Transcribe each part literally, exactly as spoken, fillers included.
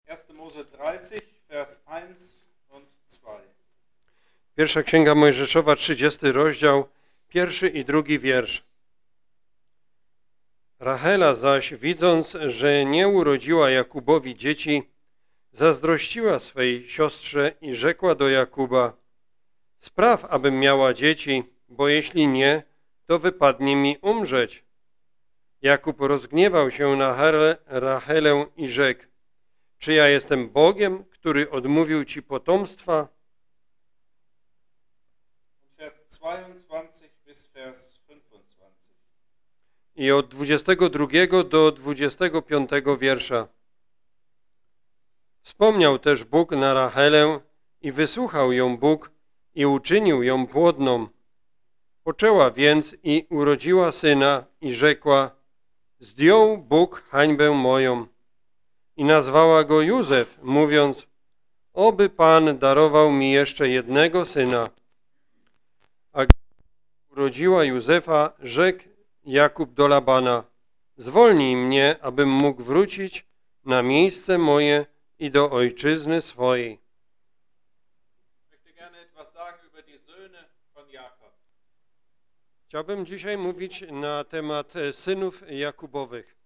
erster Mose dreißig, Vers eins und zwei. Pierwsza Księga Mojżeszowa, trzydziesty rozdział, pierwszy i drugi wiersz. Rachela zaś, widząc, że nie urodziła Jakubowi dzieci, zazdrościła swej siostrze i rzekła do Jakuba: spraw, abym miała dzieci, bo jeśli nie, to wypadnie mi umrzeć. Jakub rozgniewał się na Rachelę i rzekł: czy ja jestem Bogiem, który odmówił ci potomstwa? Vers zweiundzwanzig bis Vers fünfundzwanzig. I od dwudziestego drugiego do dwudziestego piątego wiersza. Wspomniał też Bóg na Rachelę i wysłuchał ją Bóg i uczynił ją płodną. Poczęła więc i urodziła syna i rzekła: zdjął Bóg hańbę moją. I nazwała go Józef, mówiąc: oby Pan darował mi jeszcze jednego syna. A gdy urodziła Józefa, rzekł Jakub do Labana: zwolnij mnie, abym mógł wrócić na miejsce moje i do ojczyzny swojej. Chciałbym dzisiaj mówić na temat synów Jakubowych.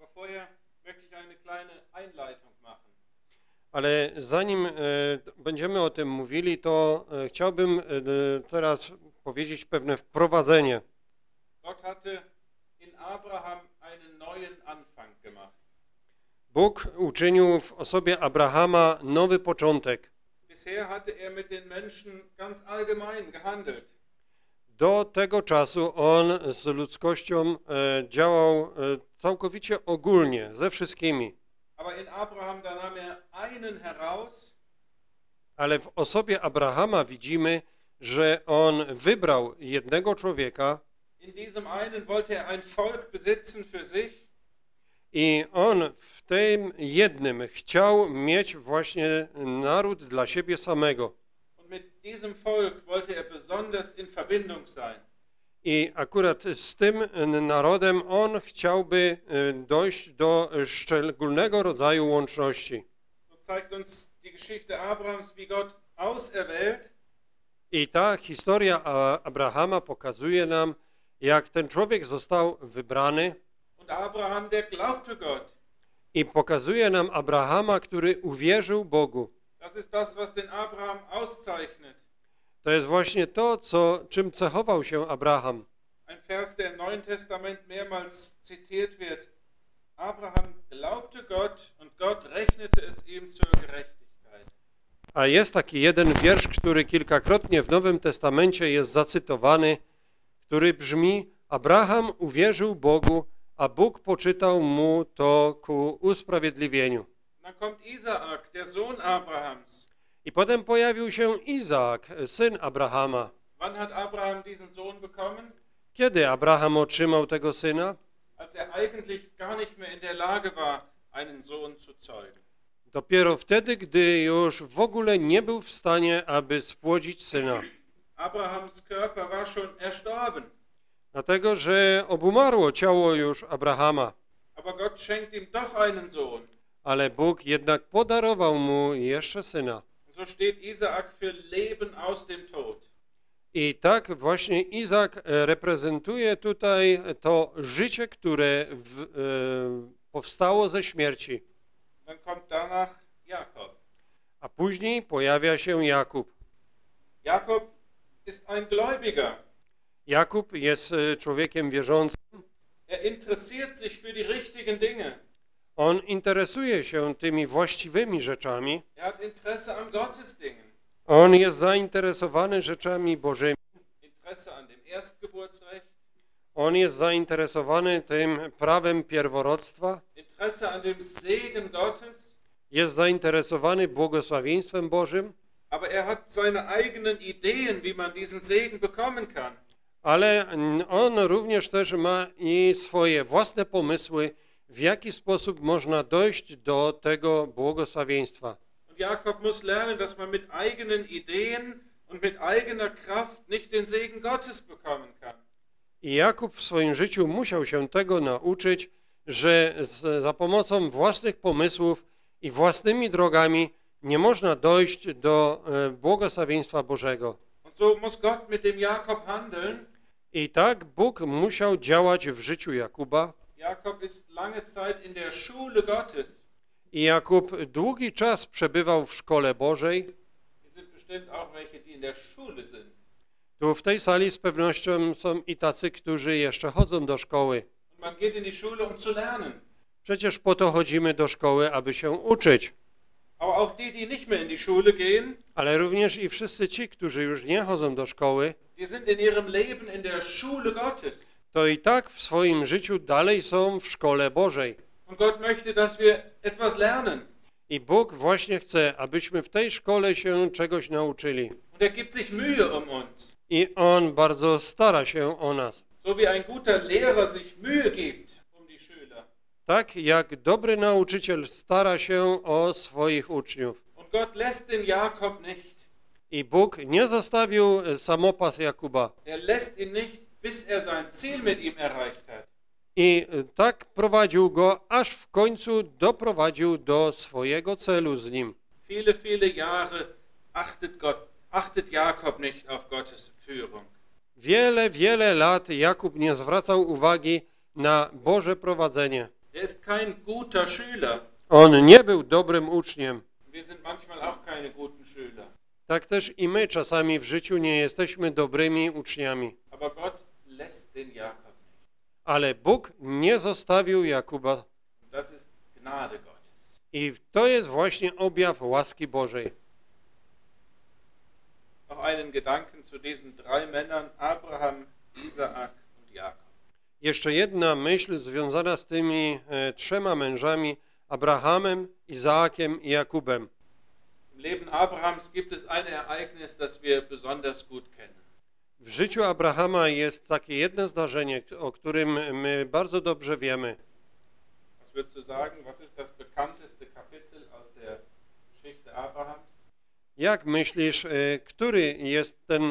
Ale zanim e, będziemy o tym mówili, to e, chciałbym e, teraz powiedzieć pewne wprowadzenie. Gott hatte in Abraham einen neuen Anfang gemacht. Bóg uczynił w osobie Abrahama nowy początek. Bisher hatte er mit den Menschen ganz allgemein gehandelt. Do tego czasu on z ludzkością e, działał e, całkowicie ogólnie, ze wszystkimi. Aber in Abraham da nahm er einen heraus. Ale w osobie Abrahama widzimy, że on wybrał jednego człowieka. In diesem einen wollte er ein Volk besitzen für sich. I on w tym jednym chciał mieć właśnie naród dla siebie samego. Und mit diesem Volk wollte er besonders in Verbindung sein. I akurat z tym narodem on chciałby dojść do szczególnego rodzaju łączności. So zeigt uns die Geschichte Abrahams, wie Gott auserwählt. I ta historia Abrahama pokazuje nam, jak ten człowiek został wybrany. Und Abraham, der glaubte Gott. I pokazuje nam Abrahama, który uwierzył Bogu. Das ist das, was den Abraham auszeichnet. To jest właśnie to, co, czym cechował się Abraham. Ein Vers, der im Neuen Testament mehrmals zitiert wird. Abraham glaubte Gott und Gott rechnete es ihm zur Gerechtigkeit. A jest taki jeden wiersz, który kilkakrotnie w Nowym Testamencie jest zacytowany, który brzmi: Abraham uwierzył Bogu, a Bóg poczytał mu to ku usprawiedliwieniu. Dann kommt Isaak, der Sohn Abrahams. I potem pojawił się Izaak, syn Abrahama. Wann hat Abraham diesen Sohn bekommen? Kiedy Abraham otrzymał tego syna? Als er eigentlich gar nicht mehr in der Lage war, einen Sohn zu zeugen. Dopiero wtedy, gdy już w ogóle nie był w stanie, aby spłodzić syna. Abrahams Körper war schon erstorben. Dlatego, że obumarło ciało już Abrahama. Aber Gott schenkt ihm doch einen Sohn. Ale Bóg jednak podarował mu jeszcze syna. So steht Isaak für Leben aus dem Tod. I tak właśnie Izak reprezentuje tutaj to życie, które w, e, powstało ze śmierci. Dann kommt danach Jakob. A później pojawia się Jakub. Jakob ist ein Gläubiger. Jakub jest człowiekiem wierzącym. Er interessiert sich für die richtigen Dinge. On interesuje się tymi właściwymi rzeczami. Er hat Interesse an Gottesdingen. On jest zainteresowany rzeczami Bożymi. Interesse an dem Erstgeburtsrecht. On jest zainteresowany tym prawem pierworodstwa. Interesse an dem Segen Gottes. Jest zainteresowany błogosławieństwem Bożym. Aber er hat seine eigenen Ideen, wie man diesen Segen bekommen kann. Ale on również też ma i swoje własne pomysły, w jaki sposób można dojść do tego błogosławieństwa. Und Jakob muss lernen, dass man mit eigenen Ideen und mit eigener Kraft nicht den Segen Gottes bekommen kann. I Jakub w swoim życiu musiał się tego nauczyć, że z, za pomocą własnych pomysłów I własnymi drogami nie można dojść do e, błogosławieństwa Bożego. Und so muss Gott mit dem Jakob handeln. I tak Bóg musiał działać w życiu Jakuba. Jakob ist lange Zeit in der Schule Gottes. I Jakub długi czas przebywał w szkole Bożej. Hier sind bestimmt auch welche, die in der Schule sind. Tu w tej sali z pewnością są i tacy, którzy jeszcze chodzą do szkoły. Und man geht in die Schule, um zu lernen. Przecież po to chodzimy do szkoły, aby się uczyć. Aber auch die, die nicht mehr in die Schule gehen, Ale również i wszyscy ci, którzy już nie chodzą do szkoły, die sind in ihrem Leben in der Schule Gottes. to i tak w swoim życiu dalej są w szkole Bożej. Und Gott möchte, dass wir etwas lernen. I Bóg właśnie chce, abyśmy w tej szkole się czegoś nauczyli. Und er gibt sich Mühe um uns. I On bardzo stara się o nas. So wie ein guter Lehrer sich Mühe gibt um die Schüler. Tak jak dobry nauczyciel stara się o swoich uczniów. Und Gott lässt den Jakob nicht. I Bóg nie zostawił samopas Jakuba. Er lässt ihn nicht, bis er sein Ziel mit ihm erreicht hat. I tak prowadził go, aż w końcu doprowadził do swojego celu z nim. Viele, viele Jahre achtet Gott, achtet Jakob nicht auf Gottes Führung. Wiele, wiele lat Jakub nie zwracał uwagi na Boże prowadzenie. Er ist kein guter Schüler. On nie był dobrym uczniem. Wir sind manchmal auch keine guten Schüler. Tak też i my czasami w życiu nie jesteśmy dobrymi uczniami. Aber Gott lässt den Jakob nicht. Ale Bóg nie zostawił Jakuba. Und das ist Gnade Gottes. I to jest właśnie objaw łaski Bożej. Noch einen Gedanken zu diesen drei Männern, Abraham, Isaak und Jakob. Jeszcze jedna myśl związana z tymi e, trzema mężami, Abrahamem, Izaakiem i Jakubem. Im Leben Abrahams gibt es ein Ereignis, das wir besonders gut kennen. W życiu Abrahama jest takie jedno zdarzenie, o którym my bardzo dobrze wiemy. Was würdest du sagen, was ist das bekannteste Kapitel aus der Geschichte Abrahams? Jak myślisz, e, który jest ten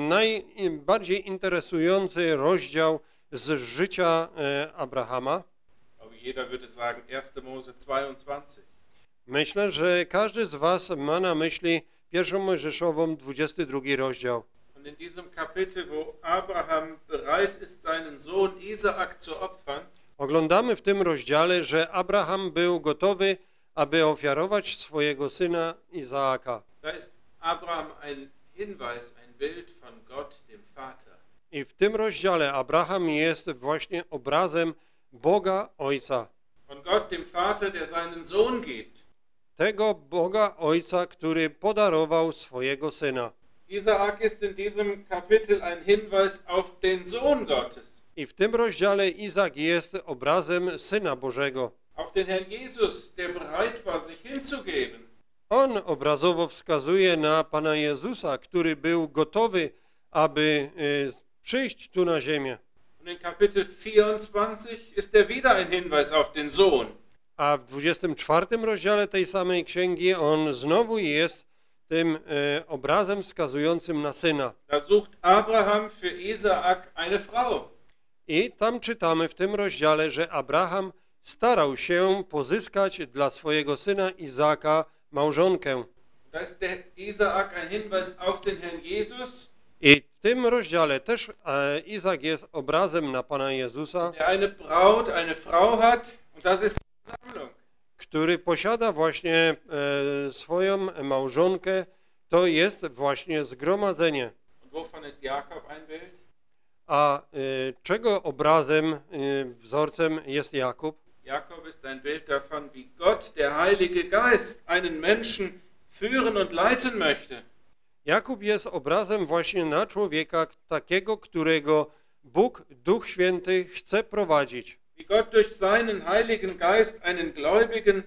najbardziej interesujący rozdział z życia e, Abrahama? Ich glaube, jeder würde sagen, erster Mose zweiundzwanzig. Myślę, że każdy z was ma na myśli pierwszą Mojżeszową, dwudziesty drugi rozdział. Und in diesem Kapitel, wo Abraham bereit ist, seinen Sohn Isaak zu opfern, Oglądamy w tym rozdziale, że Abraham był gotowy, aby ofiarować swojego syna Izaaka. da ist Abraham ein Hinweis, ein Bild von Gott, dem Vater. I w tym rozdziale Abraham jest właśnie obrazem Boga Ojca. Von Gott, dem Vater, der seinen Sohn gibt. Tego Boga Ojca, który podarował swojego syna. Isaak ist in diesem Kapitel ein Hinweis auf den Sohn Gottes, I w tym rozdziale Izak jest obrazem Syna Bożego. auf den Herrn Jesus, der bereit war, sich hinzugeben. On obrazowo wskazuje na Pana Jezusa, który był gotowy, aby y, przyjść tu na ziemię. Und in Kapitel vierundzwanzig ist er wieder ein Hinweis auf den Sohn. A w dwudziestym czwartym rozdziale tej samej księgi on znowu jest tym y, obrazem wskazującym na Syna. Da sucht Abraham für Isaak eine Frau. I tam czytamy w tym rozdziale, że Abraham starał się pozyskać dla swojego syna Izaaka małżonkę. Da ist der Isaak ein Hinweis auf den Herrn Jesus, I w tym rozdziale też e, Izak jest obrazem na Pana Jezusa, der eine Braut, eine Frau hat, und das ist die Versammlung. który posiada właśnie e, swoją małżonkę, to jest właśnie zgromadzenie. Und wovon ist Jakob ein Bild? A e, czego obrazem, e, wzorcem jest Jakub? Jakob ist ein Bild davon, wie Gott, der Heilige Geist, einen Menschen führen und leiten möchte. Jakub jest obrazem właśnie na człowieka takiego, którego Bóg, Duch Święty chce prowadzić. Wie Gott durch seinen Heiligen Geist einen Gläubigen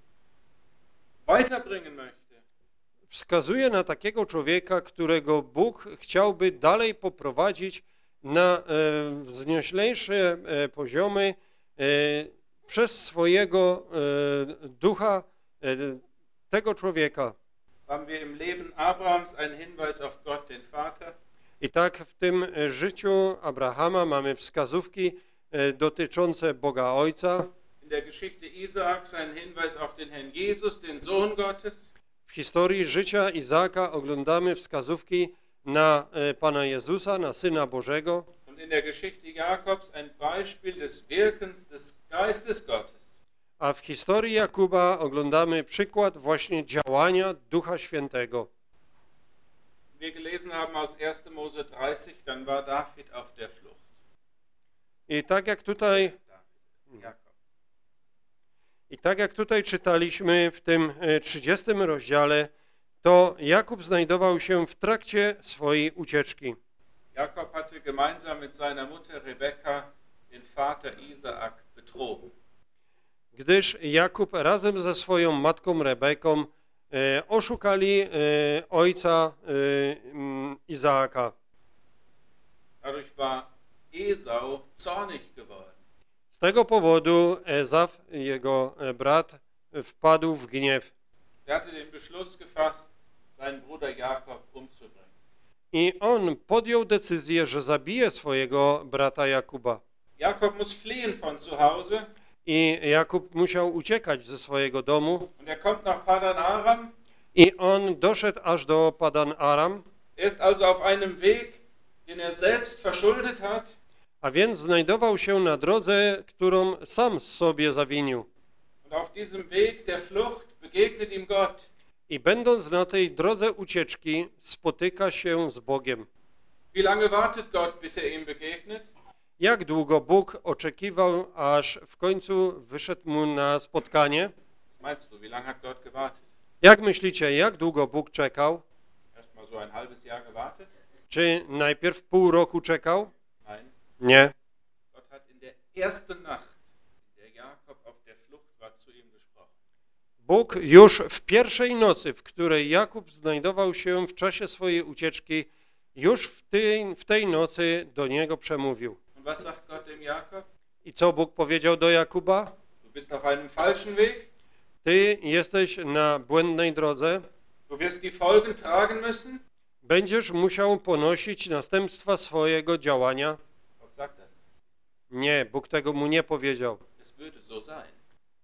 weiterbringen möchte. Wskazuje na takiego człowieka, którego Bóg chciałby dalej poprowadzić na e, wznioślejsze e, poziomy e, przez swojego e, ducha e, tego człowieka. Haben wir im Leben Abrahams einen Hinweis auf Gott, den Vater. I tak w tym życiu Abrahama mamy wskazówki e, dotyczące Boga Ojca. In der Geschichte Isaaks einen Hinweis auf den Herrn Jesus, den Sohn Gottes. W historii życia Izaaka oglądamy wskazówki na e, Pana Jezusa, na Syna Bożego. Und in der Geschichte Jakobs ein Beispiel des Wirkens des Geistes Gottes. A w historii Jakuba oglądamy przykład właśnie działania Ducha Świętego. Wir gelesen haben aus erster Mose dreißig, dann war David auf der Flucht. I tak jak tutaj, David, Jakob. i tak jak tutaj czytaliśmy w tym e, trzydziestym rozdziale, to Jakub znajdował się w trakcie swojej ucieczki. Jakob hatte gemeinsam mit seiner Mutter Rebekka den Vater Isaak betrogen. Gdyż Jakub razem ze swoją matką Rebeką e, oszukali e, ojca e, m, Izaaka. Dadurch war Esau zornig geworden. Z tego powodu Ezaf, jego e, brat, wpadł w gniew Er hatte den Beschluss gefasst, seinen Bruder Jakob umzubringen. i on podjął decyzję, że zabije swojego brata Jakuba. Jakob muss fliehen von zu Hause I Jakub musiał uciekać ze swojego domu und er kommt nach Padan Aram. i on doszedł aż do Padan Aram, Er ist also auf einem Weg, den er selbst verschuldet hat. a więc znajdował się na drodze, którą sam sobie zawinił. Und auf diesem Weg der Flucht begegnet ihm Gott. I będąc na tej drodze ucieczki, spotyka się z Bogiem. Wie lange wartet Gott, bis er ihm begegnet? Jak długo Bóg oczekiwał, aż w końcu wyszedł mu na spotkanie? Meinst du, wie lange hat Gott gewartet? Jak myślicie, jak długo Bóg czekał? Erst mal so ein halbes Jahr gewartet? Czy najpierw pół roku czekał? Nein. Nie. Gott hat in der ersten Nacht, in der Jakob auf der Flucht war, zu ihm gesprochen. Bóg już w pierwszej nocy, w której Jakub znajdował się w czasie swojej ucieczki, już w tej, w tej nocy do niego przemówił. Und was sagt Gott dem Jakob? I co Bóg powiedział do Jakuba? Du bist auf einem falschen Weg. Ty jesteś na błędnej drodze, Du wirst die Folgen tragen müssen. będziesz musiał ponosić następstwa swojego działania. Gott sagt das. Nie, Bóg tego mu nie powiedział. Es würde so sein.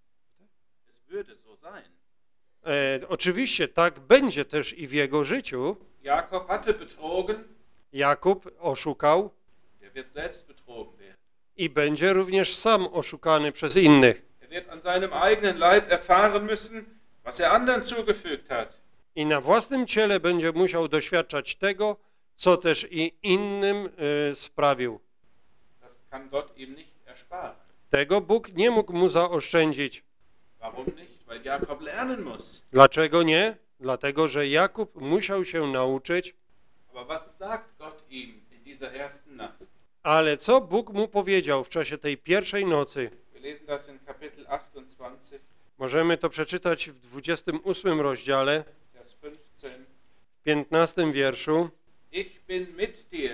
Es würde so sein. E, oczywiście tak będzie też i w jego życiu. Jakob hatte betrogen. Jakub oszukał Er wird selbst betrogen werden. i będzie również sam oszukany przez innych. Er wird an seinem eigenen Leib erfahren müssen, was er anderen zugefügt hat. I na własnym ciele będzie musiał doświadczać tego, co też i innym e, sprawił. Das kann Gott ihm nicht ersparen. Tego Bóg nie mógł mu zaoszczędzić. Warum nicht? Weil Jakob lernen muss. Dlaczego nie? Dlatego, że Jakub musiał się nauczyć. Aber was sagt Gott ihm in dieser ersten Nacht? Ale co Bóg mu powiedział w czasie tej pierwszej nocy? Wir lesen das in Kapitel achtundzwanzig, Możemy to przeczytać w dwudziestym ósmym rozdziale, Vers fünfzehn. w piętnastym wierszu. Ich bin mit dir.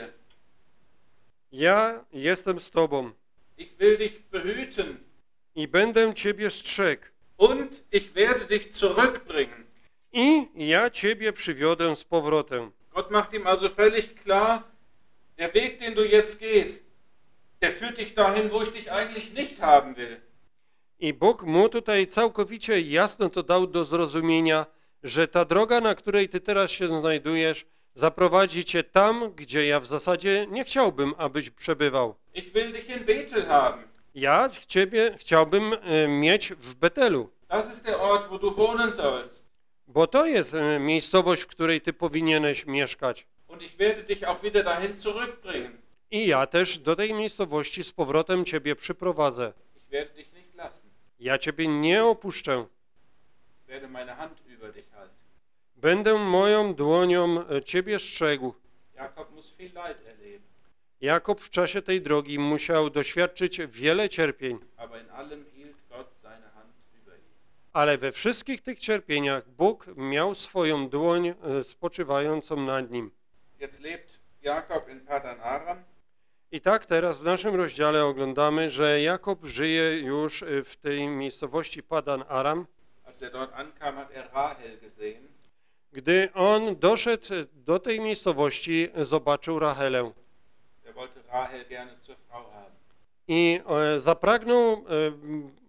Ja jestem z Tobą Ich will dich behüten. i będę Ciebie strzegł Und ich werde dich zurückbringen. i ja Ciebie przywiodę z powrotem. Gott macht ihm also völlig klar, der Weg, den du jetzt gehst, der führt dich dahin, wo ich dich eigentlich nicht haben will. I Bóg mu tutaj całkowicie jasno to dał do zrozumienia, że ta droga, na której Ty teraz się znajdujesz, zaprowadzi Cię tam, gdzie ja w zasadzie nie chciałbym, abyś przebywał. Ich will dich in Bethel haben. Ja Ciebie chciałbym e, mieć w Betelu, Das ist der Ort, wo du wohnen sollst. bo to jest e, miejscowość, w której Ty powinieneś mieszkać. Und ich werde dich auch wieder dahin zurückbringen. I ja też do tej miejscowości z powrotem Ciebie przyprowadzę. Ich werde dich nicht lassen. Ja Ciebie nie opuszczę. Ich werde meine Hand über dich halten. Będę moją dłonią e, Ciebie strzegł. Jakob muss viel Leid erleben. Jakub w czasie tej drogi musiał doświadczyć wiele cierpień, Aber in allem hielt Gott seine Hand über ihn. ale we wszystkich tych cierpieniach Bóg miał swoją dłoń e, spoczywającą nad nim. Jetzt lebt Jakob in Padan Aram. I tak teraz w naszym rozdziale oglądamy, że Jakub żyje już e, w tej miejscowości Padan Aram. Als er dort ankam, hat er Rahel gesehen. Gdy on doszedł do tej miejscowości, zobaczył Rachelę Er wollte Rahel gerne zur Frau haben. i e, zapragnął e,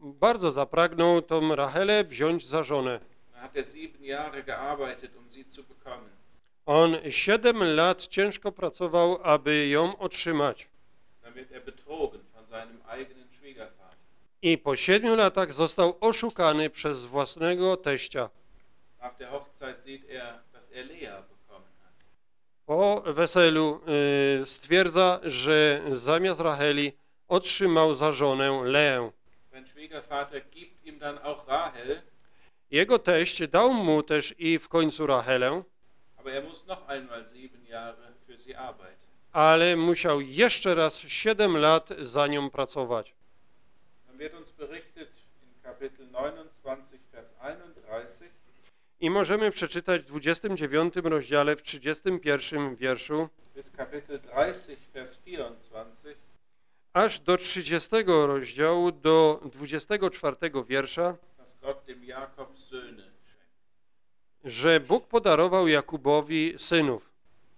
bardzo zapragnął tą Rachelę wziąć za żonę. Da hat er sieben Jahre gearbeitet, um sie zu bekommen. On siedem lat ciężko pracował, aby ją otrzymać. Dann wird er betrogen von seinem eigenen Schwiegervater. I po siedmiu latach został oszukany przez własnego teścia. Nach der Hochzeit sieht er, dass er Lea bekommen hat. Po weselu y, stwierdza, że zamiast Racheli otrzymał za żonę Leę. Sein Schwiegervater gibt ihm dann auch Rahel, Jego teść dał mu też i w końcu Rachelę, aber er muss noch einmal sieben Jahre für sie arbeiten. ale musiał jeszcze raz siedem lat za nią pracować. Dann wird uns berichtet in Kapitel neunundzwanzig, Vers einunddreißig, I możemy przeczytać w dwudziestym dziewiątym rozdziale w trzydziestym pierwszym wierszu, bis Kapitel dreißig, Vers vierundzwanzig, aż do trzydziestego rozdziału, do dwudziestego czwartego wiersza, dass Gott dem Jakob Söhne schenkt. że Bóg podarował Jakubowi synów.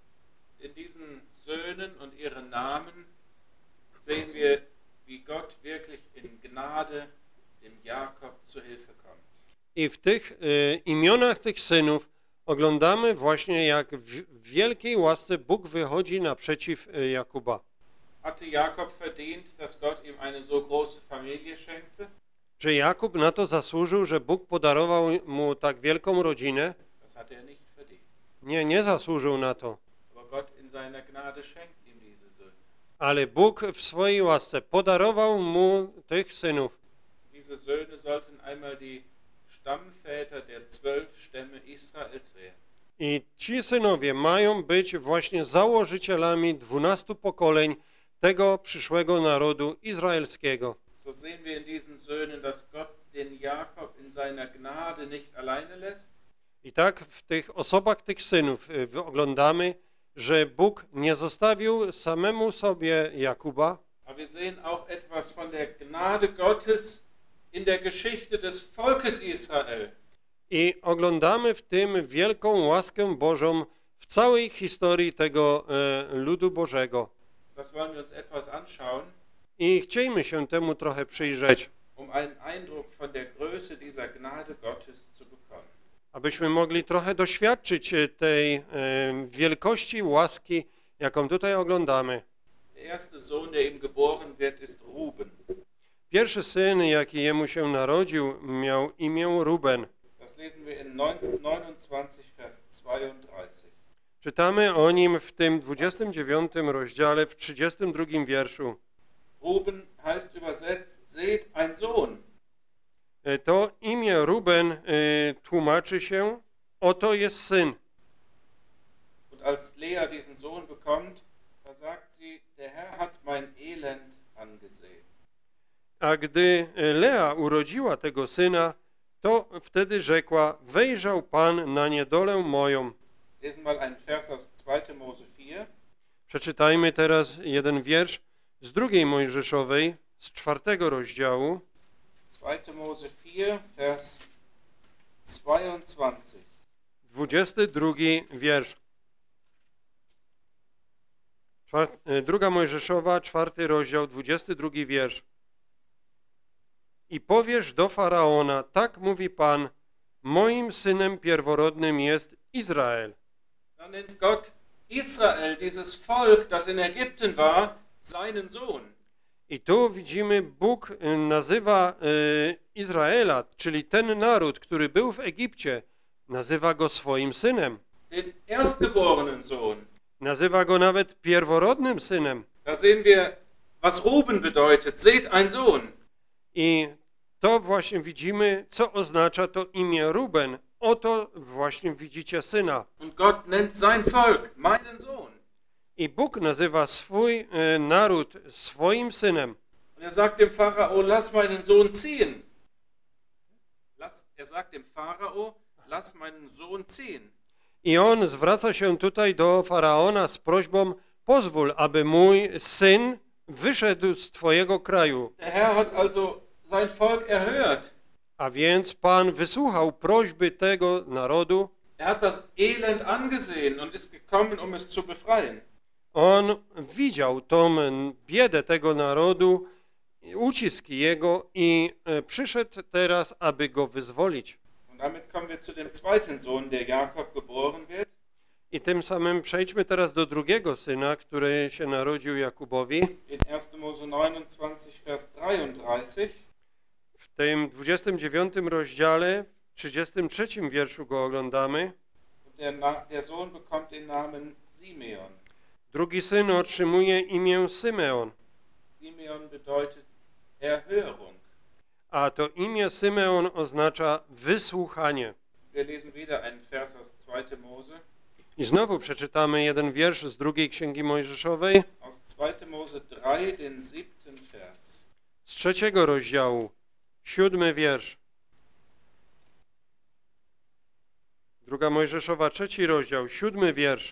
In diesen Söhnen und ihren Namen sehen wir, wie Gott wirklich in Gnade dem Jakob zu Hilfe kommt. I w tych y, imionach tych synów oglądamy właśnie, jak w wielkiej łasce Bóg wychodzi naprzeciw y, Jakuba. Hatte Jakob verdient, dass Gott ihm eine so große Familie schenkte? Czy Jakub na to zasłużył, że Bóg podarował mu tak wielką rodzinę? Das hat er nicht verdient. Nie, nie zasłużył na to. Aber Gott in seiner Gnade schenkt ihm diese Söhne. Ale Bóg w swojej łasce podarował mu tych synów. Diese Söhne sollten einmal die Stammväter der zwölf Stämme Israels werden. I ci synowie mają być właśnie założycielami dwunastu pokoleń tego przyszłego narodu izraelskiego. So sehen wir in diesen Söhnen, dass Gott den Jakob in seiner Gnade nicht alleine lässt, I tak w tych osobach tych synów y, oglądamy, że Bóg nie zostawił samemu sobie Jakuba, aber wir sehen auch etwas von der Gnade Gottes in der Geschichte des Volkes Israel. i oglądamy w tym wielką łaskę Bożą w całej historii tego e, ludu Bożego. Das wollen wir uns etwas anschauen, I chciejmy się temu trochę przyjrzeć, um einen Eindruck von der Größe dieser Gnade Gottes zu bekommen. abyśmy mogli trochę doświadczyć e, tej e, wielkości łaski, jaką tutaj oglądamy. Der erste Sohn, der ihm geboren wird, ist Ruben. Pierwszy syn, jaki jemu się narodził, miał imię Ruben. Das lesen wir in neunundzwanzig, Vers zweiunddreißig. Czytamy o nim w tym dwudziestym dziewiątym rozdziale w trzydziestym drugim wierszu. Ruben heißt übersetzt, seht ein Sohn. E, To imię Ruben e, tłumaczy się, oto jest syn. Und als Lea diesen Sohn bekommt, da sagt sie, der Herr hat mein Elend angesehen. A gdy Lea urodziła tego syna, to wtedy rzekła, wejrzał Pan na niedolę moją. Lesen mal einen Vers aus zweiter Mose vier. Przeczytajmy teraz jeden wiersz z drugiej Mojżeszowej, z czwartego rozdziału. zweiter Mose vier, Vers zweiundzwanzig. Dwudziesty drugi wiersz. Czwart, e, druga Mojżeszowa, czwarty rozdział, dwudziesty drugi wiersz. I powiesz do Faraona, tak mówi Pan, moim synem pierworodnym jest Izrael. Dann nennt Gott Israel, dieses Volk, das in Ägypten war, seinen Sohn. I tu widzimy, Bóg e, nazywa e, Izraela, czyli ten naród, który był w Egipcie, nazywa go swoim synem. Den erstgeborenen Sohn. Nazywa go nawet pierworodnym synem. Da sehen wir, was Ruben bedeutet. Seht ein Sohn. I to właśnie widzimy, co oznacza to imię Ruben. Oto właśnie widzicie syna. Und Gott nennt sein Volk meinen Sohn. I Bóg nazywa swój e, naród swoim synem. Und er sagt dem Pharao, lass meinen Sohn ziehen. Lass, er sagt dem Pharao, lass meinen Sohn ziehen. I on zwraca się tutaj do Faraona z prośbą, pozwól, aby mój syn wyszedł z twojego kraju. Der Herr hat also sein Volk erhört. A więc Pan wysłuchał prośby tego narodu. Er hat das Elend angesehen und ist gekommen, um es zu befreien. On widział tą biedę tego narodu ucisk jego i e, przyszedł teraz, aby go wyzwolić. Und damit kommen wir zu dem zweiten Sohn, der Jakob geboren wird. I tym samym przejdźmy teraz do drugiego syna, który się narodził Jakubowi. In erster Mose neunundzwanzig, Vers dreiunddreißig. W tym dwudziestym dziewiątym rozdziale, w trzydziestym trzecim wierszu go oglądamy. Und der, Na der Sohn bekommt den Namen Simeon. Drugi syn otrzymuje imię Symeon, Simeon bedeutet Erhörung. a to imię Symeon oznacza wysłuchanie. Wir lesen wieder einen Vers aus zweiter Mose. I znowu przeczytamy jeden wiersz z drugiej Księgi Mojżeszowej, Aus zweiter Mose drei, den siebten Vers. z trzeciego rozdziału, siódmy wiersz. Druga Mojżeszowa, trzeci rozdział, siódmy wiersz.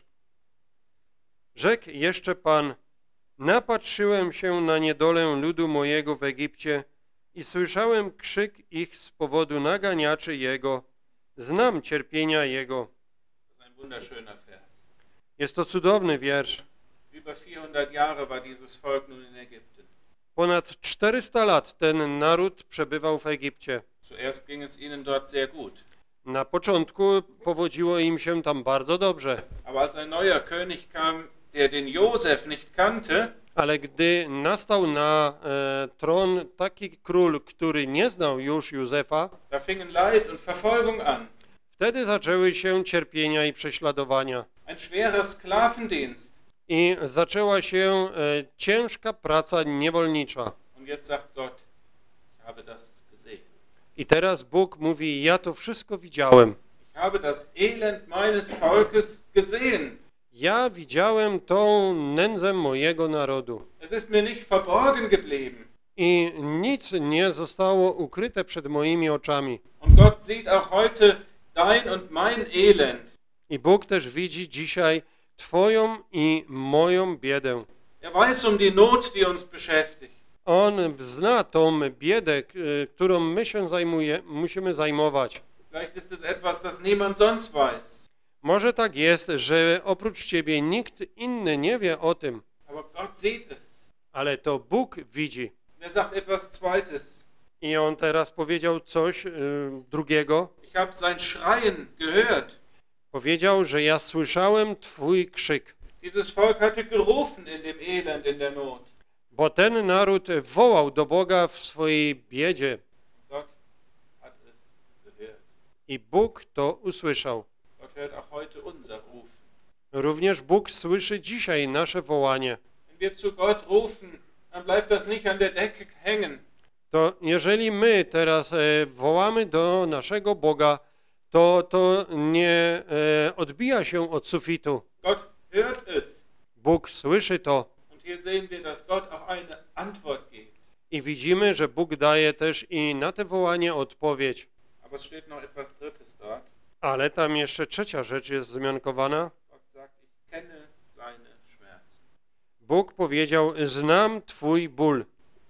Rzekł jeszcze Pan, napatrzyłem się na niedolę ludu mojego w Egipcie i słyszałem krzyk ich z powodu naganiaczy Jego. Znam cierpienia Jego. Das ist ein wunderschöner Vers. Jest to cudowny wiersz. Über vierhundert Jahre war dieses Volk nun in Ägypten. Ponad czterysta lat ten naród przebywał w Egipcie. Zuerst ging es ihnen dort sehr gut. Na początku powodziło im się tam bardzo dobrze, Aber als ein neuer König kam, der den Josef nicht kannte, ale gdy nastał na e, tron taki król, który nie znał już Józefa, da fingen Leid und Verfolgung an. wtedy zaczęły się cierpienia i prześladowania. Ein schwerer Sklavendienst. I zaczęła się e, ciężka praca niewolnicza. Und jetzt sagt Gott, ich habe das gesehen. I teraz Bóg mówi, ja to wszystko widziałem. Ich habe das Elend meines Volkes gesehen. Ja widziałem tą nędzę mojego narodu. Es ist mir nicht verborgen geblieben. I nic nie zostało ukryte przed moimi oczami. Und Gott sieht auch heute dein und mein Elend. I Bóg też widzi dzisiaj twoją i moją biedę. Er weiß um die Not, die uns beschäftigt. On zna tą biedę, k- którą my się zajmuje, musimy zajmować. Vielleicht ist es etwas, das niemand sonst weiß. Może tak jest, że oprócz ciebie nikt inny nie wie o tym, Aber Gott sieht es. ale to Bóg widzi. Er sagt etwas Zweites. I on teraz powiedział coś y, drugiego. Ich habe sein Schreien gehört. Powiedział, że ja słyszałem twój krzyk, Dieses Volk hatte gerufen in dem Elend, in der Not. bo ten naród wołał do Boga w swojej biedzie Gott hat es gehört. i Bóg to usłyszał. Gott hört auch heute unser Rufen. Również Bóg słyszy dzisiaj nasze wołanie. Wenn wir zu Gott rufen, dann bleibt das nicht an der Decke hängen. To jeżeli my teraz e, wołamy do naszego Boga, to to nie e, odbija się od sufitu. Gott hört es. Bóg słyszy to Und hier sehen wir, dass Gott auch eine Antwort gibt. i widzimy, że Bóg daje też i na te wołanie odpowiedź. Aber es steht noch etwas Drittes dort. Ale tam jeszcze trzecia rzecz jest wzmiankowana. Gott sagt, ich kenne seine Schmerzen. Bóg powiedział, znam twój ból.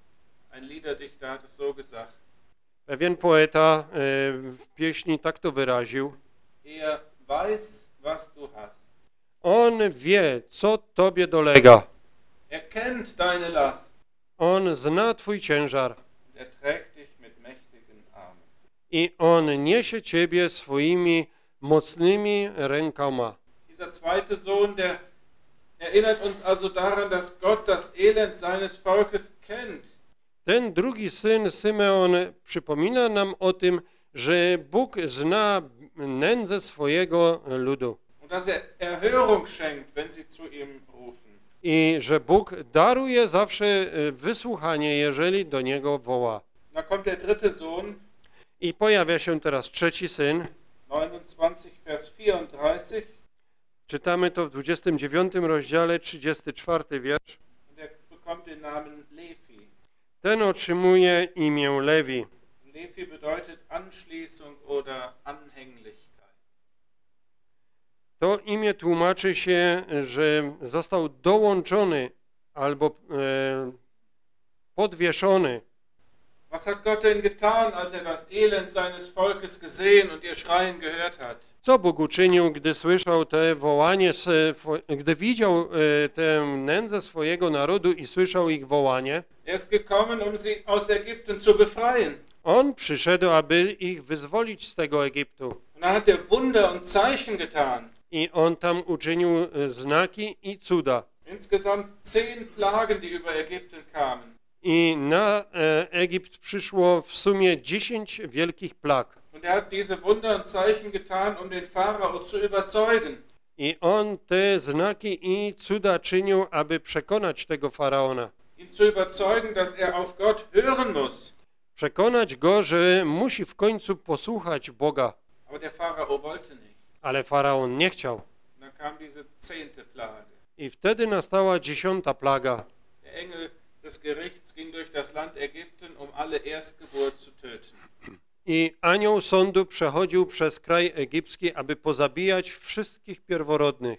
Ein Liederdichter hat es so gesagt. Pewien poeta e, w pieśni tak to wyraził. Er weiß, was du hast. On wie, co tobie dolega. Er kennt deine Last. On zna twój ciężar Und er trägt dich mit mächtigen Armen. i on niesie ciebie swoimi mocnymi rękoma. Dieser zweite Sohn, der erinnert uns also daran, dass Gott das Elend seines Volkes kennt. Ten drugi syn, Symeon, przypomina nam o tym, że Bóg zna nędzę swojego ludu Und dass er Erhörung schenkt, wenn sie zu ihm rufen. i że Bóg daruje zawsze e, wysłuchanie, jeżeli do Niego woła. Da kommt der dritte Sohn, I pojawia się teraz trzeci syn. neunundzwanzig, Vers vierunddreißig. Czytamy to w dwudziestym dziewiątym rozdziale, trzydziesty czwarty wiersz. Und er bekommt den Namen Levi. Ten otrzymuje imię Lewi. Levi bedeutet Anschließung oder Anhänglichkeit. To imię tłumaczy się, że został dołączony albo e, podwieszony. Was hat Gott denn getan, als er das Elend seines Volkes gesehen und ihr Schreien gehört hat? Co Bóg uczynił, gdy słyszał te wołanie, gdy widział e, tę nędzę swojego narodu i słyszał ich wołanie? Er ist gekommen, um sie aus Ägypten zu befreien. On przyszedł, aby ich wyzwolić z tego Egiptu. Und dann hat er Wunder und Zeichen getan. I on tam uczynił e, znaki i cuda. Insgesamt zehn Plagen, die über Ägypten kamen. I na e, Egipt przyszło w sumie dziesięć wielkich plag. Und er hat diese Wunder und Zeichen getan, um den Pharao zu überzeugen. I on te znaki i cuda czynił, aby przekonać tego faraona. Ihn zu überzeugen, dass er auf Gott hören muss. Przekonać go, że musi w końcu posłuchać Boga. Aber der Pharao wollte nicht. Ale faraon nie chciał. Und dann kam diese zehnte Plage. I wtedy nastała dziesiąta plaga. Der Engel des Gerichts ging durch das Land Ägypten, um alle Erstgeburt zu töten. I anioł sądu przechodził przez kraj egipski, aby pozabijać wszystkich pierworodnych.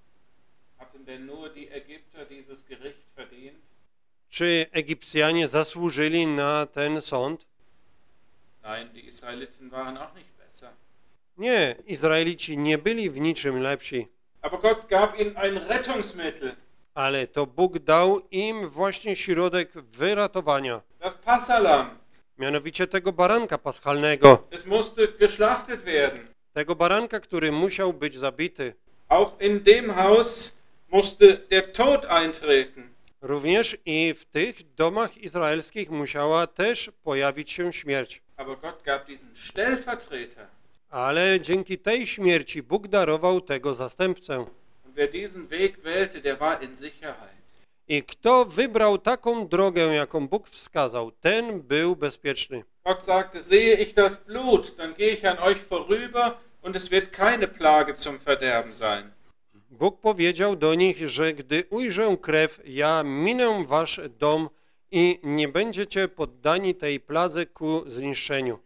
Hatten denn nur die Ägypter dieses Gericht verdient? Czy Egipcjanie zasłużyli na ten sąd? Nein, die Israeliten waren auch nicht besser. Nie, Izraelici nie byli w niczym lepsi. Aber Gott gab ihnen ein Rettungsmittel. Ale to Bóg dał im właśnie środek wyratowania. Das Passalam. Mianowicie tego baranka paschalnego. Es musste geschlachtet werden. Tego baranka, który musiał być zabity. Auch in dem Haus musste der Tod eintreten. Również i w tych domach izraelskich musiała też pojawić się śmierć. Aber Gott gab diesen Stellvertreter. Ale dzięki tej śmierci Bóg darował tego zastępcę. Und wer diesen Weg wählte, der war in Sicherheit. I kto wybrał taką drogę, jaką Bóg wskazał, ten był bezpieczny. Gott sagte, sehe ich das Blut, dann gehe ich an euch vorüber und es wird keine Plage zum Verderben sein. Bóg powiedział do nich, że gdy ujrzę krew, ja minę wasz dom i nie będziecie poddani tej pladze ku zniszczeniu.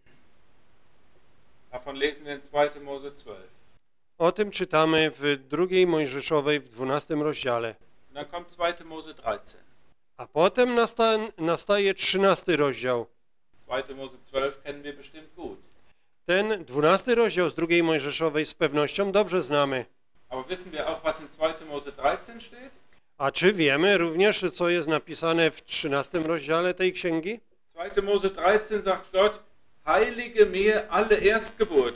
Davon lesen wir in zweiter Mose zwölf. O tym czytamy w drugiej Mojżeszowej w dwunastym rozdziale. Und dann kommt zweiter Mose dreizehn. A potem nasta nastaje trzynasty rozdział. zweiter Mose zwölf kennen wir bestimmt gut. Ten dwunasty rozdział z drugiej Mojżeszowej z pewnością dobrze znamy. Aber wissen wir auch, was in zweiter Mose dreizehn steht? A czy wiemy również, co jest napisane w trzynastym rozdziale tej księgi? zweiter Mose dreizehn sagt Gott, heilige mir alle Erstgeburt.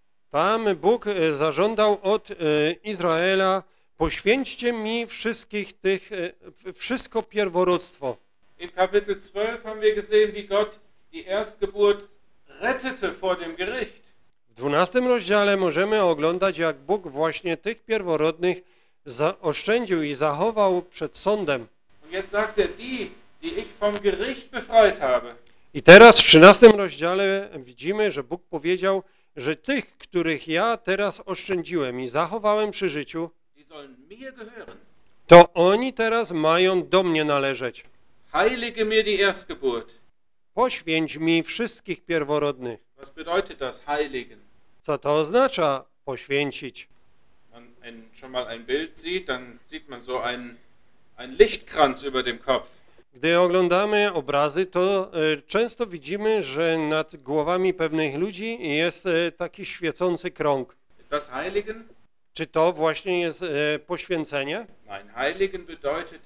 Tam Bóg zażądał od Izraela, poświęćcie mi wszystkich tych, wszystko pierworództwo. In Kapitel zwölf haben wir gesehen, wie Gott die Erstgeburt rettete vor dem Gericht. W dwunastym rozdziale możemy oglądać, jak Bóg właśnie tych pierworodnych zaoszczędził i zachował przed sądem. Und jetzt sagt er, die, die ich vom Gericht befreit habe, I teraz w trzynastym rozdziale widzimy, że Bóg powiedział, że tych, których ja teraz oszczędziłem i zachowałem przy życiu, die sollen mir gehören. to oni teraz mają do mnie należeć. Heilige mir die Erstgeburt. Poświęć mi wszystkich pierworodnych. Was bedeutet das, heiligen? Co to oznacza poświęcić? Wenn man ein, schon mal ein Bild sieht, dann sieht man so einen, einen Lichtkranz über dem Kopf. Gdy oglądamy obrazy, to e, często widzimy, że nad głowami pewnych ludzi jest e, taki świecący krąg. Ist das heiligen? Czy to właśnie jest e, poświęcenie? Nein, heiligen bedeutet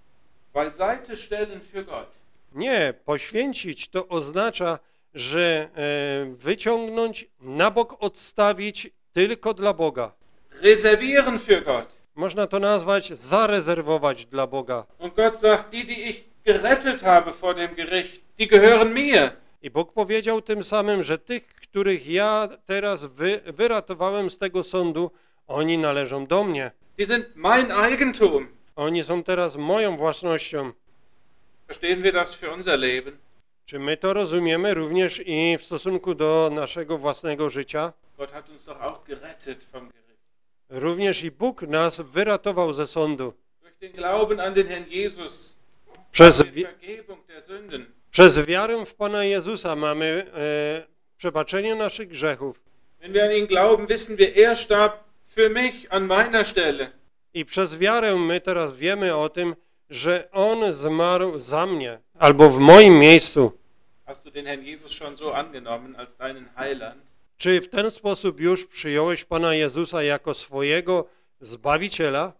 beiseite stellen für Gott. Nie, poświęcić to oznacza, że e, wyciągnąć, na bok odstawić tylko dla Boga. Reservieren für Gott. Można to nazwać zarezerwować dla Boga. Und Gott sagt, die, die ich gerettet habe vor dem Gericht, die gehören mir. I Bóg powiedział tym samym, że tych, których ja teraz wy, wyratowałem z tego sądu, oni należą do mnie. Die sind mein Eigentum. Oni są teraz moją własnością. Verstehen wir das für unser Leben? Czy my to rozumiemy również i w stosunku do naszego własnego życia? Gott hat uns doch auch gerettet vom Gericht. Również i Bóg nas wyratował ze sądu. Durch den Glauben an den Herrn Jesus, Przez, die wi Vergebung der Sünden. przez wiarę w Pana Jezusa mamy e, przebaczenie naszych grzechów. Wenn wir an ihn glauben, wissen wir, er starb für mich an meiner Stelle. I przez wiarę my teraz wiemy o tym, że On zmarł za mnie, albo w moim miejscu. Hast du den Herrn Jesus schon so angenommen als deinen Heiland? Czy w ten sposób już przyjąłeś Pana Jezusa jako swojego Zbawiciela?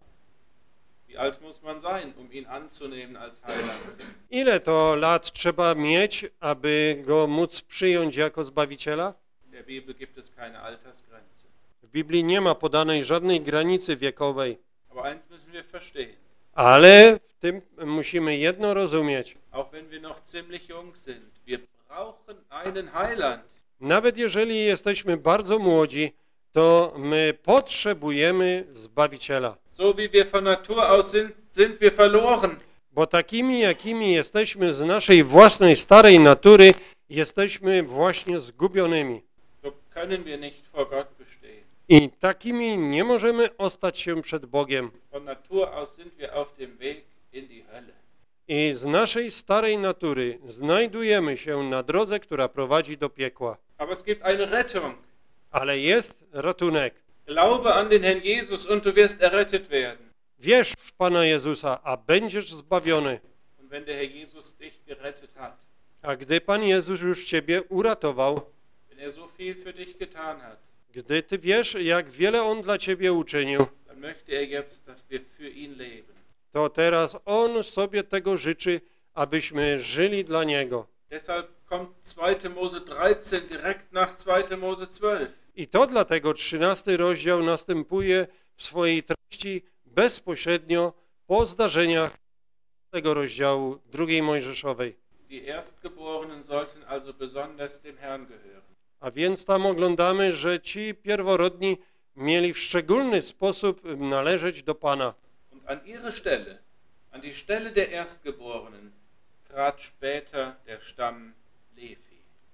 Wie alt muss man sein, um ihn anzunehmen als Heiland? Ile to lat trzeba mieć, aby Go móc przyjąć jako Zbawiciela? In der Bibel gibt es keine Altersgrenze. W Biblii nie ma podanej żadnej granicy wiekowej, Aber eins müssen wir verstehen. ale w tym musimy jedno rozumieć. Auch wenn wir noch ziemlich jung sind, wir brauchen einen Heiland. Nawet jeżeli jesteśmy bardzo młodzi, to my potrzebujemy Zbawiciela. So wie wir von Natur aus sind, sind wir verloren. Bo takimi, jakimi jesteśmy z naszej własnej starej natury, jesteśmy właśnie zgubionymi. So können wir nicht vor Gott bestehen. I takimi nie możemy ostać się przed Bogiem. Von Natur aus sind wir auf dem Weg in die Hölle. I z naszej starej natury znajdujemy się na drodze, która prowadzi do piekła. Aber es gibt eine Rettung. Ale jest ratunek. Glaube an den Herrn Jesus und du wirst errettet werden. Wierz w Pana Jezusa, a będziesz zbawiony. Und wenn der Herr Jesus dich gerettet hat, A gdy Pan Jezus już ciebie uratował, wenn er so viel für dich getan hat, gdy ty wiesz, jak wiele On dla ciebie uczynił, dann möchte er jetzt, dass wir für ihn leben. to teraz On sobie tego życzy, abyśmy żyli dla Niego. Deshalb kommt zweiter Mose dreizehn direkt nach zweiter Mose zwölf. I to dlatego trzynasty rozdział następuje w swojej treści bezpośrednio po zdarzeniach tego rozdziału drugiej Mojżeszowej. Die Erstgeborenen sollten also besonders dem Herrn gehören. A więc tam oglądamy, że ci pierworodni mieli w szczególny sposób należeć do Pana. Und an ihre Stelle, an die Stelle der Erstgeborenen, trat später der Stamm Levi.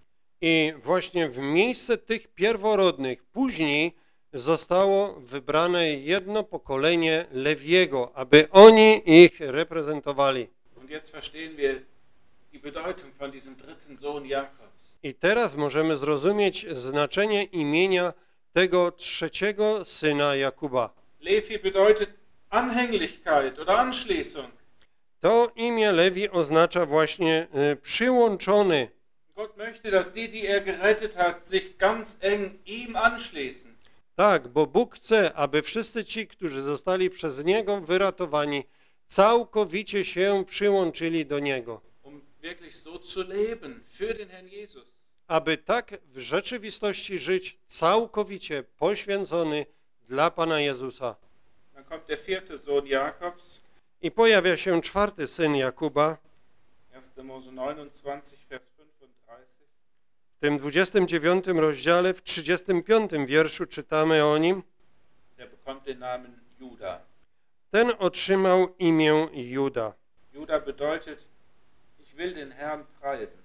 I właśnie w miejsce tych pierworodnych później zostało wybrane jedno pokolenie Lewiego, aby oni ich reprezentowali. Und jetzt verstehen wir die Bedeutung von diesem dritten Sohn Jakobs. I teraz możemy zrozumieć znaczenie imienia tego trzeciego syna Jakuba. Levi bedeutet Anhänglichkeit oder Anschließung. To imię Lewi oznacza właśnie y, przyłączony. Gott möchte, dass die, die er gerettet hat, sich ganz eng ihm anschließen. Tak, bo Bóg chce, aby wszyscy ci, którzy zostali przez Niego wyratowani, całkowicie się przyłączyli do Niego. Um wirklich so zu leben für den Herrn Jesus. Aby tak w rzeczywistości żyć całkowicie poświęcony dla Pana Jezusa. Dann kommt der vierte Sohn Jakobs, I pojawia się czwarty syn Jakuba. erster Mose neunundzwanzig, Vers fünfunddreißig. W tym dwudziestym dziewiątym rozdziale, w trzydziestym piątym wierszu czytamy o nim. Der bekommt den Namen Juda. Ten otrzymał imię Juda. Juda bedeutet, ich will den Herrn preisen.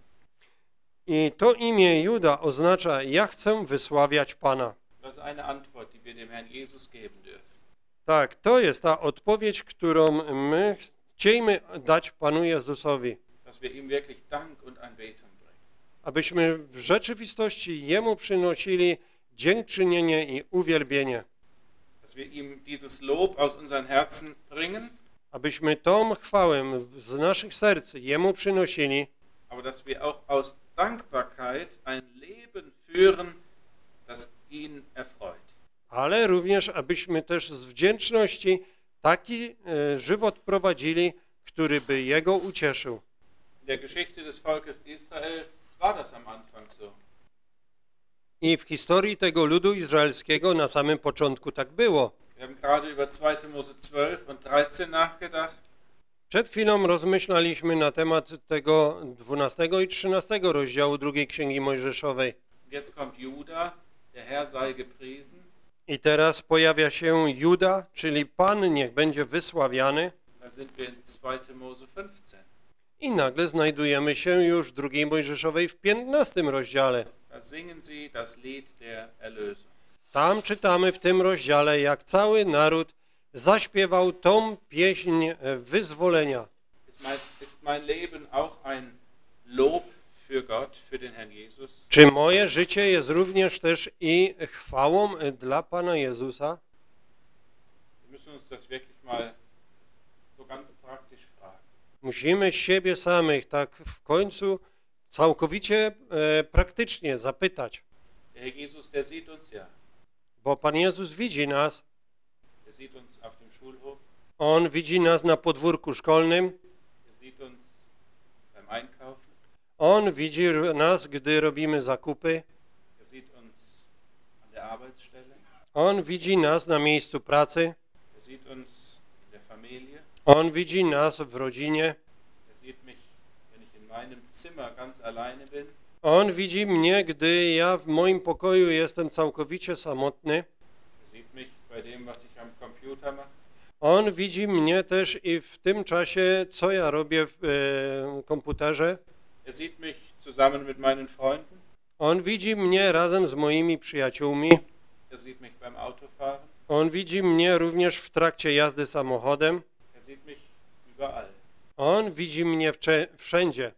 I to imię Juda oznacza, ja chcę wysławiać Pana. Das ist eine Antwort, die wir dem Herrn Jesus geben dürfen. Tak, to jest ta odpowiedź, którą my chcielibyśmy dać Panu Jezusowi. Dass wir ihm wirklich Dank und Anbetung bringen. Abyśmy w rzeczywistości Jemu przynosili dziękczynienie i uwielbienie. Dass wir ihm dieses Lob aus unseren Herzen bringen, Abyśmy tą chwałę z naszych serc Jemu przynosili, aber dass wir auch aus Dankbarkeit ein Leben führen, das ihn erfreut. ale również abyśmy też z wdzięczności taki e, żywot prowadzili, który by Jego ucieszył. In der Geschichte des Volkes Israels war das am Anfang so. I w historii tego ludu izraelskiego na samym początku tak było. Wir haben gerade über zweiter Mose zwölf und dreizehn nachgedacht. Przed chwilą rozmyślaliśmy na temat tego dwunastego i trzynastego rozdziału drugiej Księgi Mojżeszowej. Jetzt kommt Juda, der Herr sei gepriesen. I teraz pojawia się Juda, czyli Pan niech będzie wysławiany. Da sind wir in zweiter Mose fünfzehn. I nagle znajdujemy się już w drugiej Mojżeszowej w piętnastym rozdziale. Da singen sie das Lied der Erlösung. Tam czytamy w tym rozdziale, jak cały naród zaśpiewał tą pieśń wyzwolenia. Ist mein, ist mein Leben auch ein Lob für Gott, für den Herrn Jesus? Czy moje życie jest również też i chwałą dla Pana Jezusa? Wir müssen uns das wirklich mal so ganz praktisch fragen. Musimy siebie samych tak w końcu całkowicie e, praktycznie zapytać, Der Herr Jesus, der sieht uns ja. bo Pan Jezus widzi nas, Er sieht uns auf dem Schulhof, On widzi nas na podwórku szkolnym, er sieht uns beim Einkaufen, On widzi r- nas, gdy robimy zakupy, er sieht uns an der Arbeitsstelle, On widzi nas na miejscu pracy, er sieht uns in der Familie, On widzi nas w rodzinie, er sieht mich, wenn ich in meinem Zimmer ganz alleine bin, On widzi mnie, gdy ja w moim pokoju jestem całkowicie samotny, er sieht mich bei dem, was ich am Computer mache, On widzi mnie też i w tym czasie, co ja robię w e, komputerze, er sieht mich zusammen mit meinen Freunden, On widzi mnie razem z moimi przyjaciółmi, er sieht mich beim Autofahren, On widzi mnie również w trakcie jazdy samochodem, er sieht mich überall. On widzi mnie wcze- wszędzie.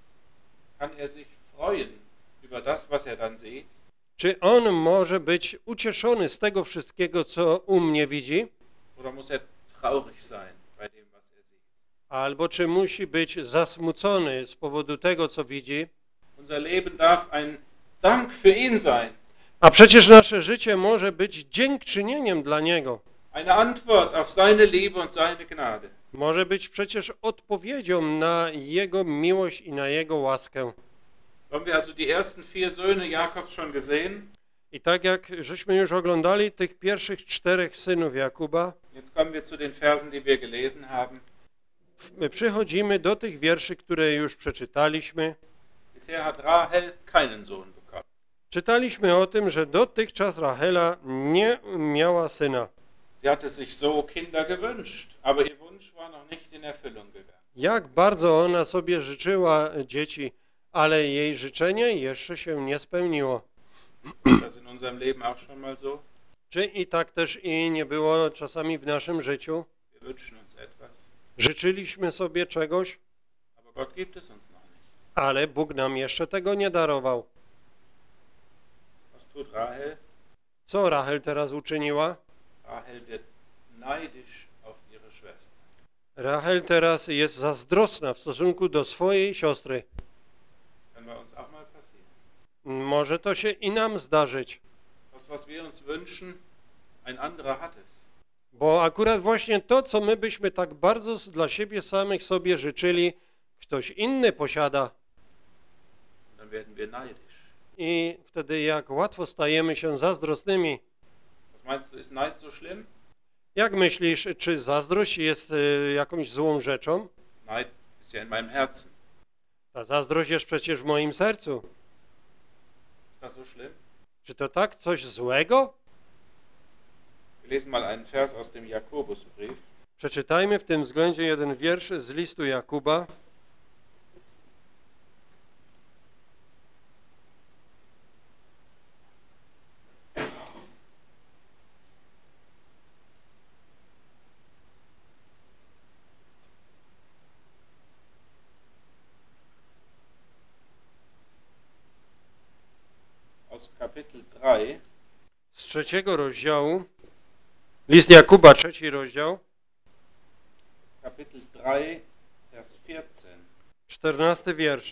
Kann er sich freuen über das, was er dann sieht? Czy On może być ucieszony z tego wszystkiego, co u mnie widzi? Oder muss er traurig sein bei dem, was er sieht? Albo czy musi być zasmucony z powodu tego, co widzi? Unser Leben darf ein Dank für ihn sein. A przecież nasze życie może być dziękczynieniem dla Niego. Eine Antwort auf seine Liebe und seine Gnade. Może być przecież odpowiedzią na Jego miłość i na Jego łaskę. Haben wir also die ersten vier Söhne Jakobs schon gesehen? I tak jak żeśmy już oglądali tych pierwszych czterech synów Jakuba, Jetzt kommen wir zu den Versen, die wir gelesen haben. w- przychodzimy do tych wierszy, które już przeczytaliśmy. Bisher hat Rahel keinen Sohn bekommen. Czytaliśmy o tym, że dotychczas Rachela nie miała syna. Sie hatte sich so Kinder gewünscht, aber ihr Wunsch war noch nicht in Erfüllung gegangen. Jak bardzo ona sobie życzyła dzieci, ale jej życzenie jeszcze się nie spełniło. Ist das in unserem Leben auch schon mal so? Czy i tak też i nie było czasami w naszym życiu? Wir wünschen uns etwas, Życzyliśmy sobie czegoś, aber Gott gibt es uns noch nicht. ale Bóg nam jeszcze tego nie darował. Was tut Rahel? Co Rachel teraz uczyniła? Rahel wird neidisch auf ihre Schwester. Rachel teraz jest zazdrosna w stosunku do swojej siostry. Kann bei uns auch mal passieren. Może to się i nam zdarzyć, Das, was wir uns wünschen, ein anderer hat es. bo akurat właśnie to, co my byśmy tak bardzo dla siebie samych sobie życzyli, ktoś inny posiada. Und dann werden wir neidisch. I wtedy jak łatwo stajemy się zazdrosnymi. Was meinst du, ist Neid so schlimm? Jak myślisz, czy zazdrość jest y, jakąś złą rzeczą? Neid ist ja in meinem Herzen. Ta zazdrość jest przecież w moim sercu. Ist das so schlimm? Czy to tak coś złego? Wir lesen mal einen Vers aus dem Jakobusbrief. Przeczytajmy w tym względzie jeden wiersz z listu Jakuba. Aus Kapitel drei, Z trzeciego rozdziału. List Jakuba, trzeci rozdział, Kapitel drei, Vers vierzehn. czternasty wiersz.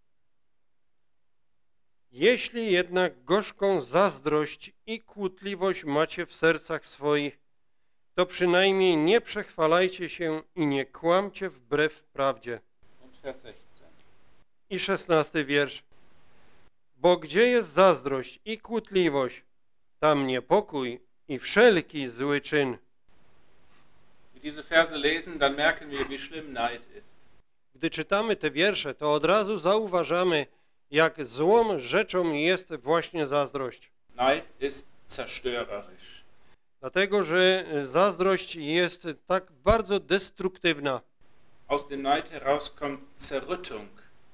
Jeśli jednak gorzką zazdrość i kłótliwość macie w sercach swoich, to przynajmniej nie przechwalajcie się i nie kłamcie wbrew prawdzie. Und Vers sechzehn. I szesnasty wiersz. Bo gdzie jest zazdrość i kłótliwość, tam niepokój i wszelki zły czyn. Wenn wir diese Verse lesen, dann merken wir, wie schlimm Neid ist. Gdy czytamy te wiersze, to od razu zauważamy, jak złą rzeczą jest właśnie zazdrość. Neid ist zerstörerisch. Dlatego, że zazdrość jest tak bardzo destruktywna. Aus dem Neid heraus kommt Zerrüttung.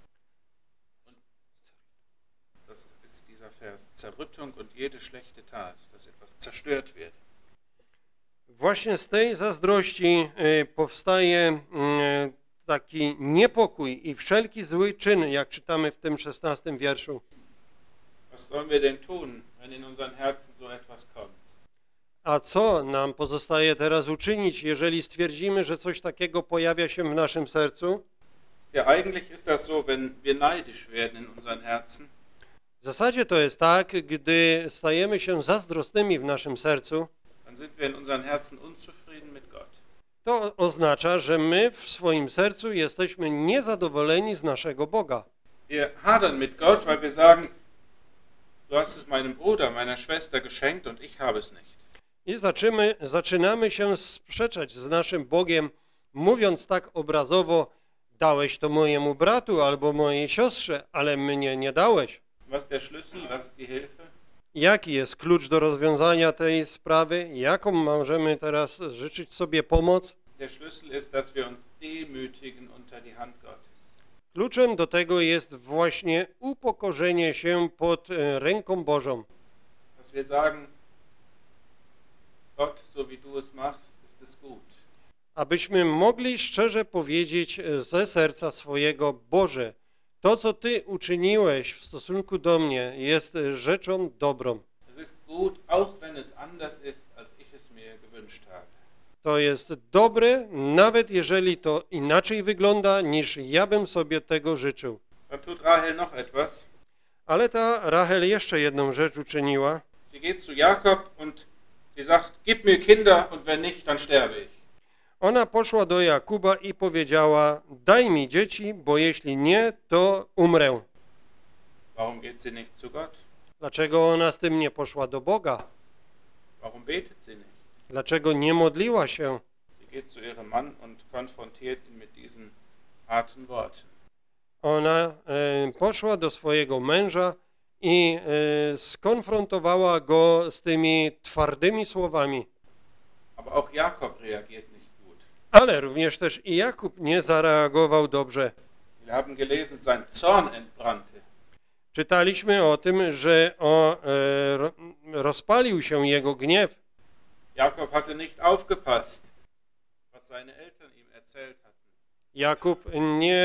Das ist dieser Vers. Zerrüttung und jede schlechte Tat, dass etwas zerstört wird. Właśnie z tej zazdrości y, powstaje y, taki niepokój i wszelki zły czyn, jak czytamy w tym szesnastym wierszu. Was sollen wir denn tun, wenn in unseren Herzen so etwas kommt? A co nam pozostaje teraz uczynić, jeżeli stwierdzimy, że coś takiego pojawia się w naszym sercu? Ist Ja, eigentlich ist das so, wenn wir neidisch werden in unseren Herzen, W zasadzie to jest tak, gdy stajemy się zazdrosnymi w naszym sercu, dann sind wir in unseren Herzen unzufrieden mit Gott. to oznacza, że my w swoim sercu jesteśmy niezadowoleni z naszego Boga. Wir hadern mit Gott, weil wir sagen, du hast es meinem Bruder, meiner Schwester geschenkt und ich habe es nicht. I zaczymy, zaczynamy się sprzeczać z naszym Bogiem, mówiąc tak obrazowo, dałeś to mojemu bratu albo mojej siostrze, ale mnie nie dałeś. Was ist der Schlüssel? Was ist die Hilfe? Jaki jest klucz do rozwiązania tej sprawy? Jaką możemy teraz życzyć sobie pomoc? Der Schlüssel ist, dass wir uns demütigen unter die Hand Gottes. Kluczem do tego jest właśnie upokorzenie się pod e, ręką Bożą. Dass wir sagen, Gott, so wie du es machst, ist es gut. Abyśmy mogli szczerze powiedzieć ze serca swojego, Boże, to co Ty uczyniłeś w stosunku do mnie jest rzeczą dobrą. Es ist gut, auch wenn es anders ist, als ich es mir gewünscht habe. To jest dobre, nawet jeżeli to inaczej wygląda, niż ja bym sobie tego życzył. Dann tut Rahel noch etwas. Ale ta Rachel jeszcze jedną rzecz uczyniła. Sie geht zu Jakob und sie sagt, gib mir Kinder und wenn nicht, dann sterbe ich. Ona poszła do Jakuba i powiedziała, daj mi dzieci, bo jeśli nie, to umrę. Warum geht sie nicht zu Gott? Dlaczego ona z tym nie poszła do Boga? Warum betet sie nicht? Dlaczego nie modliła się? Sie geht zu ihrem Mann und konfrontiert ihn mit diesen harten Worten. Ona e, poszła do swojego męża i e, skonfrontowała go z tymi twardymi słowami. Aber auch Jakob reagiert nicht gut. Ale również też i Jakub nie zareagował dobrze. Wir haben gelesen, sein Zorn entbrannte. Czytaliśmy o tym, że o, e, ro, rozpalił się jego gniew. Jakob hatte nicht aufgepasst, was seine Eltern ihm erzählt hatten. Jakub nie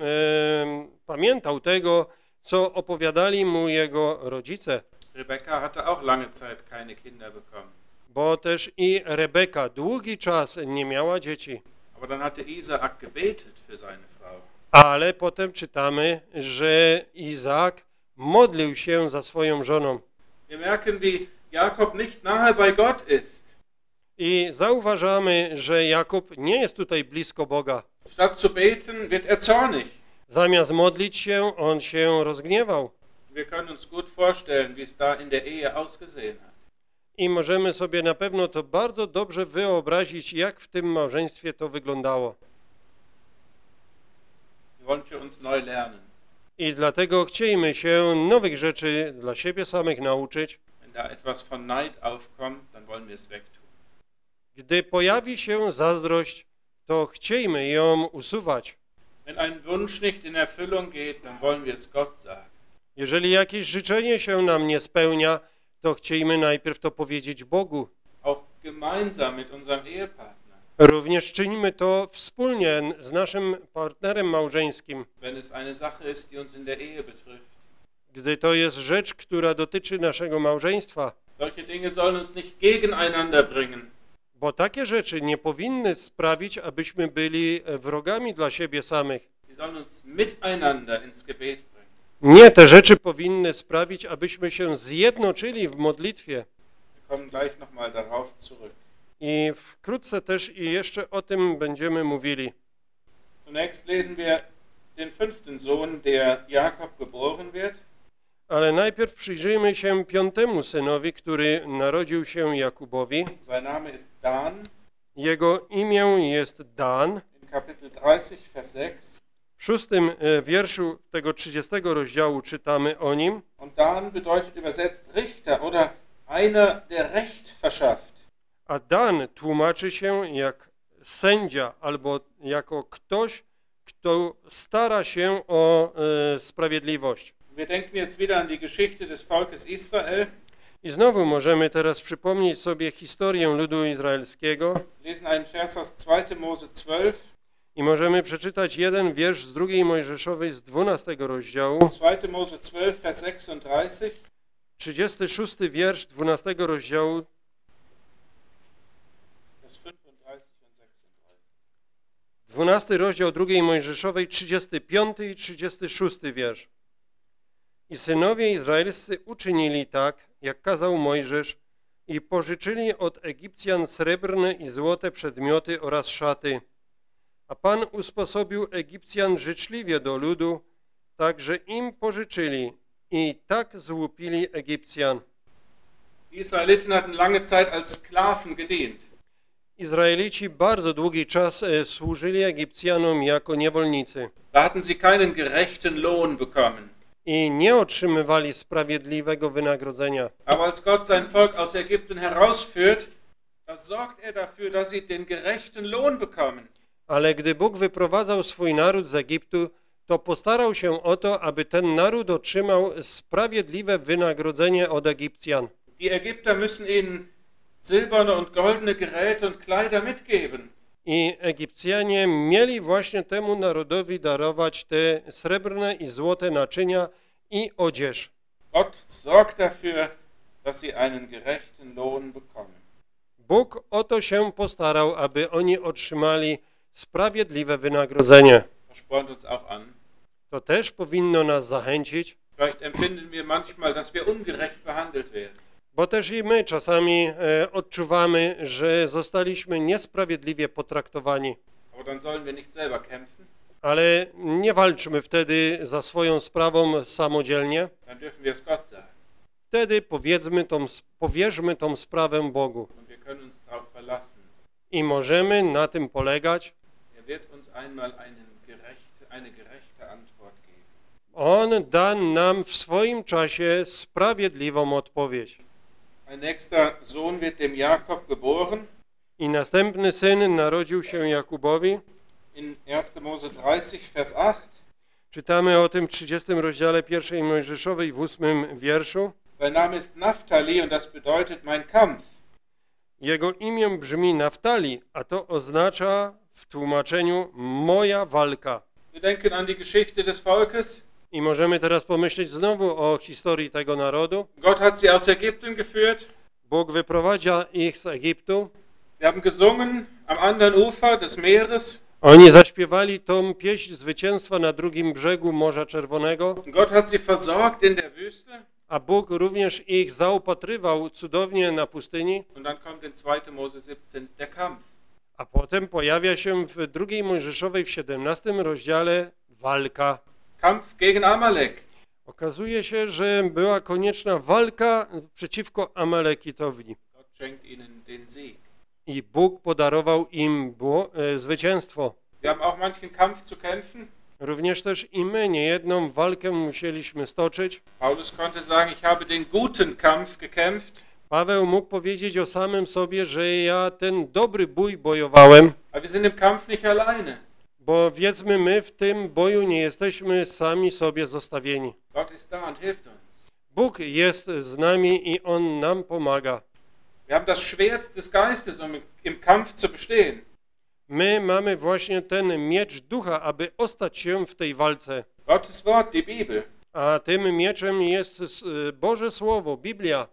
e, pamiętał tego, co opowiadali mu jego rodzice, Rebekka hatte auch lange Zeit keine Kinder bekommen. bo też i Rebeka długi czas nie miała dzieci. Aber dann hatte Isaak gebetet für seine Frau. Ale potem czytamy, że Izaak modlił się za swoją żoną. Wir merken, wie Jakob nicht nahe bei Gott ist. I zauważamy, że Jakub nie jest tutaj blisko Boga. Statt zu beten, wird er zornig. Zamiast modlić się, on się rozgniewał. Wir können uns gut vorstellen, wie es da in der Ehe ausgesehen hat. I możemy sobie na pewno to bardzo dobrze wyobrazić, jak w tym małżeństwie to wyglądało. Wir wollen für uns neu lernen. I dlatego chcielibyśmy się nowych rzeczy dla siebie samych nauczyć. Wenn da etwas von Neid aufkommt, dann wollen wir es wegtun. Gdy pojawi się zazdrość, to chcielibyśmy ją usuwać. Wenn ein Wunsch nicht in Erfüllung geht, dann wollen wir es Gott sagen. Jeżeli jakieś życzenie się nam nie spełnia, to chcielibyśmy najpierw to powiedzieć Bogu. Auch gemeinsam mit unserem Ehepartner. Również czynimy to wspólnie z naszym partnerem małżeńskim, Wenn es eine Sache ist, die uns in der Ehe betrifft. gdy to jest rzecz, która dotyczy naszego małżeństwa. Solche Dinge sollen uns nicht gegeneinander bringen. Bo takie rzeczy nie powinny sprawić, abyśmy byli wrogami dla siebie samych. Sie sollen uns miteinander ins Gebet bringen. Nie, te rzeczy powinny sprawić, abyśmy się zjednoczyli w modlitwie. Wir kommen gleich nochmal darauf zurück. I wkrótce też i jeszcze o tym będziemy mówili. Zunächst lesen wir den fünften Sohn, der Jakob geboren wird. Ale najpierw przyjrzyjmy się piątemu synowi, który narodził się Jakubowi. Sein Name ist Dan. Jego imię jest Dan. In Kapitel dreißig, Vers sechs. W szóstym e, wierszu tego trzydziestego rozdziału czytamy o nim. Und Dan bedeutet übersetzt Richter oder einer, der Recht verschafft. A Dan tłumaczy się jak sędzia albo jako ktoś, kto stara się o e, sprawiedliwość. Wir denken jetzt wieder an die Geschichte des Volkes Israel. I znowu możemy teraz przypomnieć sobie historię ludu izraelskiego Lesen einen Vers aus zweiter Mose zwölf. i możemy przeczytać jeden wiersz z drugiej Mojżeszowej z dwunastego rozdziału, zweiter Mose zwölf, Vers sechsunddreißig. trzydziesty szósty wiersz dwunastego rozdziału, Vers fünfunddreißig und sechsunddreißig. dwunasty rozdział drugiej Mojżeszowej, trzydziesty piąty i trzydziesty szósty wiersz. I synowie izraelscy uczynili tak, jak kazał Mojżesz, i pożyczyli od Egipcjan srebrne i złote przedmioty oraz szaty. A Pan usposobił Egipcjan życzliwie do ludu, tak że im pożyczyli i tak złupili Egipcjan. Die Israeliten hatten lange Zeit als Sklaven gedient. Izraelici bardzo długi czas e, służyli Egipcjanom jako niewolnicy Da hatten sie keinen gerechten Lohn bekommen. i nie otrzymywali sprawiedliwego wynagrodzenia. Aber als Gott sein Volk aus Ägypten herausführt, da sorgt er dafür, dass sie den gerechten Lohn bekommen. Ale gdy Bóg wyprowadzał swój naród z Egiptu, to postarał się o to, aby ten naród otrzymał sprawiedliwe wynagrodzenie od Egipcjan. Die Ägypter müssen ihnen silberne und goldene Geräte und Kleider mitgeben. I Egipcjanie mieli właśnie temu narodowi darować te srebrne i złote naczynia i odzież. Gott sorgt dafür, dass sie einen gerechten Lohn bekommen. Bóg o to się postarał, aby oni otrzymali sprawiedliwe wynagrodzenie. Das spornt uns auch an. To też powinno nas zachęcić, Vielleicht empfinden wir manchmal, dass wir ungerecht behandelt werden. bo też i my czasami e, odczuwamy, że zostaliśmy niesprawiedliwie potraktowani. Aber dann sollen wir nicht selber kämpfen. Ale nie walczmy wtedy za swoją sprawą samodzielnie. Dann dürfen wir es Gott sagen. Wtedy powiedzmy tą, powierzmy tą sprawę Bogu. Und wir können uns darauf verlassen. I możemy na tym polegać. Er wird uns einmal einen gerechte, eine gerechte Antwort geben. On da nam w swoim czasie sprawiedliwą odpowiedź. Ein nächster Sohn wird dem Jakob geboren. I następny syn narodził się Jakubowi. In erster Mose dreißig, Vers acht. Czytamy o tym w trzydziestym rozdziale pierwszej Mojżeszowej w ósmym wierszu. Sein Name ist Naphtali und das bedeutet mein Kampf. Jego imię brzmi Naftali, a to oznacza w tłumaczeniu moja walka. Wir denken an die Geschichte des Volkes. I możemy teraz pomyśleć znowu o historii tego narodu. Gott hat sie aus Ägypten geführt. Bóg wyprowadza ich z Egiptu. Sie haben gesungen am anderen Ufer des Meeres. Oni zaśpiewali tą pieśń zwycięstwa na drugim brzegu Morza Czerwonego, Gott hat sie versorgt in der Wüste. a Bóg również ich zaopatrywał cudownie na pustyni. Und dann kommt in zweiter Mose siebzehn der Kampf. A potem pojawia się w drugiej Mojżeszowej w siedemnastym rozdziale walka. Kampf gegen Amalek. Okazuje się, że była konieczna walka przeciwko Amalekitowi. Gott schenkt ihnen den Sieg. I Bóg podarował im bło- e, zwycięstwo. Wir haben auch manchen Kampf zu kämpfen. Również też i my niejedną walkę musieliśmy stoczyć. Paulus konnte sagen, ich habe den guten Kampf gekämpft. Paweł mógł powiedzieć o samym sobie, że ja ten dobry bój bojowałem, Aber wir sind im Kampf nicht alleine. bo wiedzmy, my w tym boju nie jesteśmy sami sobie zostawieni. Gott ist da und hilft uns. Bóg jest z nami i On nam pomaga. Wir haben das Schwert des Geistes, um im Kampf zu bestehen. My mamy właśnie ten miecz ducha, aby ostać się w tej walce. Gottes Wort, die Bibel. A tym mieczem jest Boże Słowo, Biblia.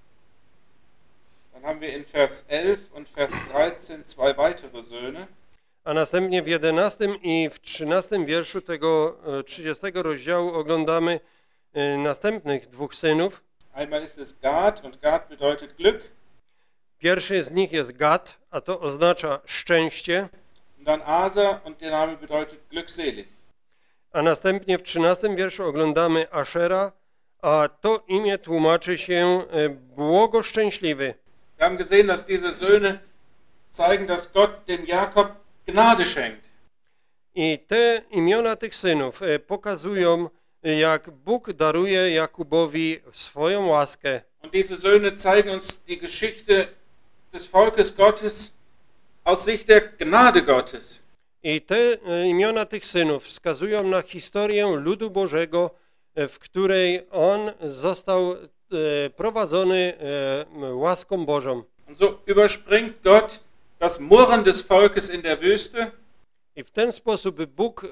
Dann haben wir in Vers elf und Vers dreizehn zwei weitere Söhne. A następnie w jedenastym i w trzynastym wierszu tego trzydziestego rozdziału oglądamy następnych dwóch synów. Einmal ist es Gad und Gad bedeutet Glück. Pierwszy z nich jest Gad, a to oznacza szczęście. Und dann Asa und der Name bedeutet glückselig. A następnie w trzynastym wierszu oglądamy Ashera, a to imię tłumaczy się błogoszczęśliwy. Wir haben gesehen, dass diese Söhne zeigen, dass Gott dem Jakob Gnade schenkt. I te imiona tych synów pokazują, jak Bóg daruje Jakubowi swoją łaskę. Und diese Söhne zeigen uns die Geschichte des Volkes Gottes aus Sicht der Gnade Gottes. I te imiona tych synów wskazują na historię ludu Bożego, w której on został prowadzony łaską Bożą. Und so überspringt Gott das Murren des Volkes in der Wüste. I w ten sposób Bóg e,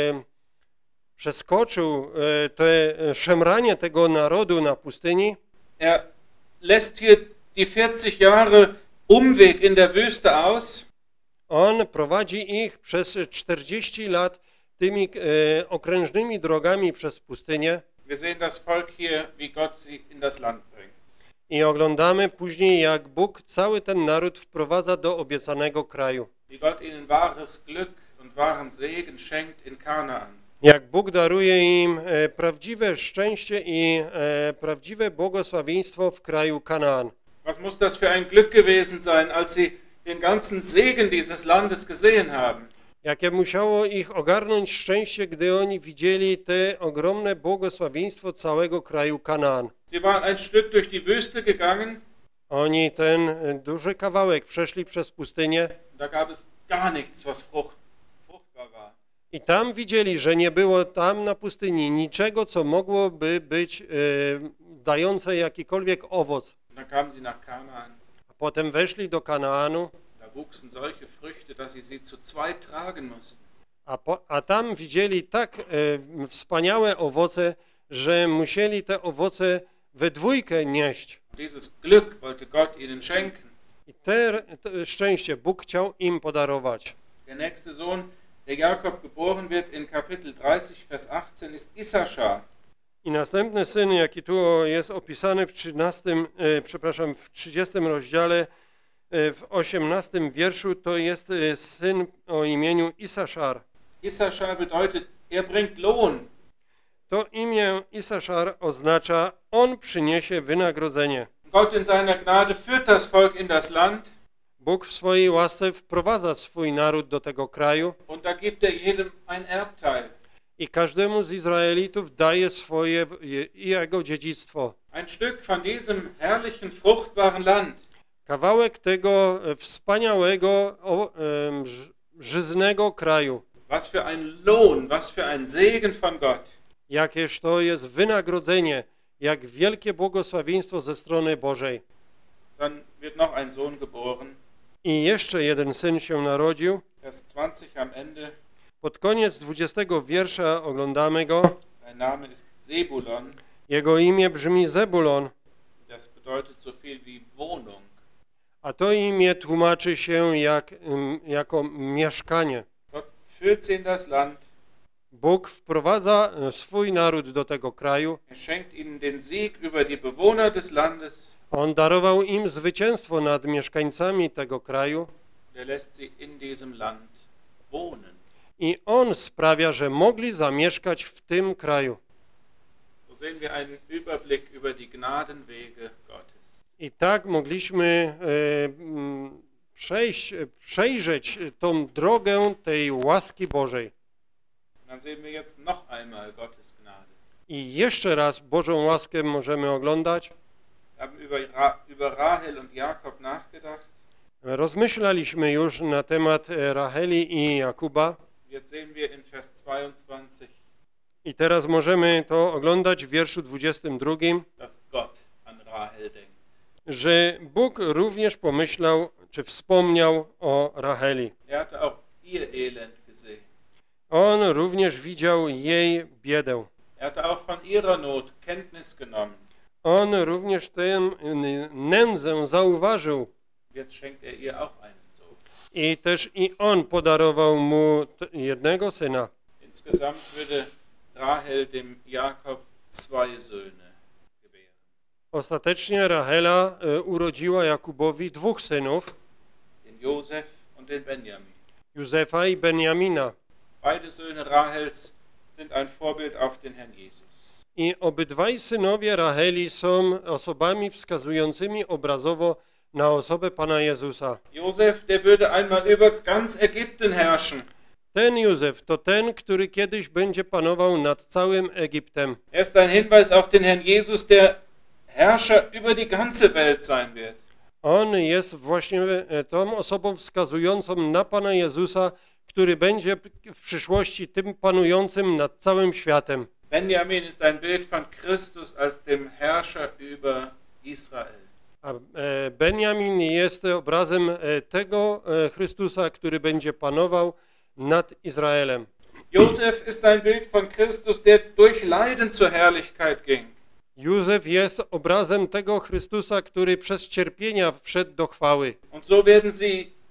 przeskoczył e, te szemranie tego narodu na pustyni. Er lässt hier die vierzig Jahre Umweg in der Wüste aus. On prowadzi ich przez czterdzieści lat tymi e, okrężnymi drogami przez pustynię. Wir sehen das Volk hier, wie Gott sie in das Land bringt. I oglądamy później, jak Bóg cały ten naród wprowadza do obiecanego kraju. Wie Gott ihnen wahres Glück und wahren Segen schenkt in Kanaan. Jak Bóg daruje im e, prawdziwe szczęście i e, prawdziwe błogosławieństwo w kraju Kanaan. Was muss das für ein Glück gewesen sein, als sie den ganzen Segen dieses Landes gesehen haben? Jakie musiało ich ogarnąć szczęście, gdy oni widzieli te ogromne błogosławieństwo całego kraju Kanaan. Sie waren ein Stück durch die Wüste gegangen. Oni ten duży kawałek przeszli przez pustynię. Da gab es gar nichts, was frucht, fruchtbar war. I tam widzieli, że nie było tam na pustyni niczego, co mogłoby być e, dające jakikolwiek owoc. Und dann kamen sie nach Kanaan. A potem weszli do Kanaanu, Da wuchsen solche Früchte, dass sie sie zu zweit tragen mussten. a, po, a tam widzieli tak e, wspaniałe owoce, że musieli te owoce we dwójkę nieść. Und dieses Glück wollte Gott ihnen schenken. I te, te szczęście Bóg chciał im podarować. Der nächste Sohn, der Jakob geboren wird in Kapitel dreißig, Vers achtzehn, ist Issachar. I następny syn, jaki tu jest opisany w trzynastym, e, przepraszam, w trzydziestym rozdziale, e, w osiemnastym wierszu, to jest e, syn o imieniu Issachar. Issachar bedeutet, er bringt Lohn. To imię Issachar oznacza, on przyniesie wynagrodzenie. Gott in seiner Gnade führt das Volk in das Land. Bóg w swojej łasce wprowadza swój naród do tego kraju Und da gibt er jedem ein Erbteil. i każdemu z Izraelitów daje swoje je- jego dziedzictwo. Ein Stück von diesem herrlichen, fruchtbaren Land. Kawałek tego e, wspaniałego, o, em, ż- żyznego kraju. Was für ein Lohn, was für ein Segen von Gott. Jakież to jest wynagrodzenie, jak wielkie błogosławieństwo ze strony Bożej. Dann wird noch ein Sohn geboren. I jeszcze jeden syn się narodził. Vers zwanzig am Ende. Pod koniec dwudziestego wiersza oglądamy go. Sein Name ist Sebulon. Jego imię brzmi Zebulon, Das bedeutet so viel wie Wohnung. a to imię tłumaczy się jak, ym, jako mieszkanie. Gott führt sie in das Land. Bóg wprowadza e, swój naród do tego kraju. Er schenkt ihnen den Sieg über die Bewohner des Landes. On darował im zwycięstwo nad mieszkańcami tego kraju Er lässt sie in diesem Land wohnen. i on sprawia, że mogli zamieszkać w tym kraju. So sehen wir einen Überblick über die Gnadenwege Gottes. I tak mogliśmy e, m, przejść, przejrzeć tą drogę tej łaski Bożej. Und dann sehen wir jetzt noch einmal Gottes Gnade. I jeszcze raz Bożą łaskę możemy oglądać. Wir haben über, Ra über Rahel und Jakob nachgedacht. Rozmyślaliśmy już na temat e, Racheli i Jakuba Jetzt sehen wir in Vers zweiundzwanzig, i teraz możemy to oglądać w wierszu dwudziestym drugim, dass Gott an Rahel denkt. że Bóg również pomyślał, czy wspomniał o Racheli. Er hatte auch ihr Elend gesehen. On również widział jej biedę. Er hatte auch von ihrer Not Kenntnis genommen. On również tę nędzę zauważył Jetzt schenkt er ihr auch einen Sohn. i też i on podarował mu t- jednego syna. Insgesamt würde Rahel dem Jakob zwei Söhne gebären. Ostatecznie Rachela e, urodziła Jakubowi dwóch synów, Den Josef und den Benjamin. Józefa i Benjamina. Beide Söhne Rahels sind ein Vorbild auf den Herrn Jesus. I obydwaj synowie Racheli są osobami wskazującymi obrazowo na osobę Pana Jezusa. Josef, der würde einmal über ganz Ägypten herrschen. Ten Józef to ten, który kiedyś będzie panował nad całym Egiptem. Er ist ein Hinweis auf den Herrn Jesus, der Herrscher über die ganze Welt sein wird. On jest właśnie e, tą osobą wskazującą na Pana Jezusa, który będzie w przyszłości tym panującym nad całym światem. Benjamin ist ein Bild von Christus als dem Herrscher über Israel. A e, Benjamin jest obrazem e, tego e, Chrystusa, który będzie panował nad Izraelem. Josef ist ein Bild von Christus, der durch Leiden zur Herrlichkeit ging. Józef jest obrazem tego Chrystusa, który przez cierpienia wszedł do chwały. Und so werden sie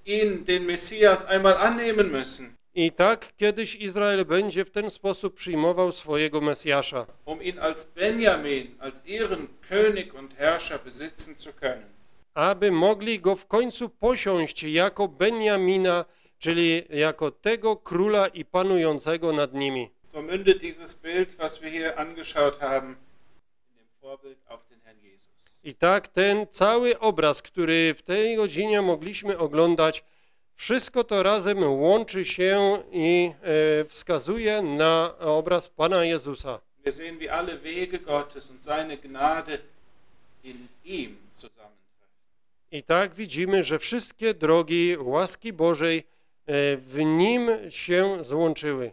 ihn, den Messias, einmal annehmen müssen, I tak kiedyś Izrael będzie w ten sposób przyjmował swojego Mesjasza, um ihn als Benjamin, als ihren König und Herrscher besitzen zu können. aby mogli go w końcu posiąść jako Benjamina, czyli jako tego króla i panującego nad nimi. So mündet dieses Bild, was wir hier angeschaut haben, in dem Vorbild auf den Herrn Jesus. I tak ten cały obraz, który w tej godzinie mogliśmy oglądać, wszystko to razem łączy się i e, wskazuje na obraz Pana Jezusa. Wir sehen, wie alle Wege Gottes und seine Gnade in ihm zusammentreffen. I tak widzimy, że wszystkie drogi łaski Bożej e, w Nim się złączyły.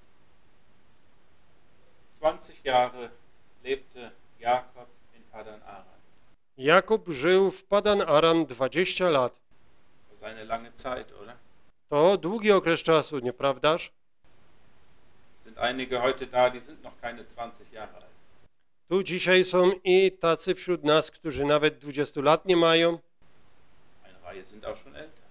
zwanzig Jahre lebte Jakob in Padan Aram. Jakub żył w Padan Aram dwadzieścia lat. Das ist eine lange Zeit, oder? To długi okres czasu, nieprawdaż? Sind einige heute da, die sind noch keine zwanzig Jahre alt. Tu dzisiaj są i tacy wśród nas, którzy nawet dwudziestu lat nie mają, Eine Reihe sind auch schon älter.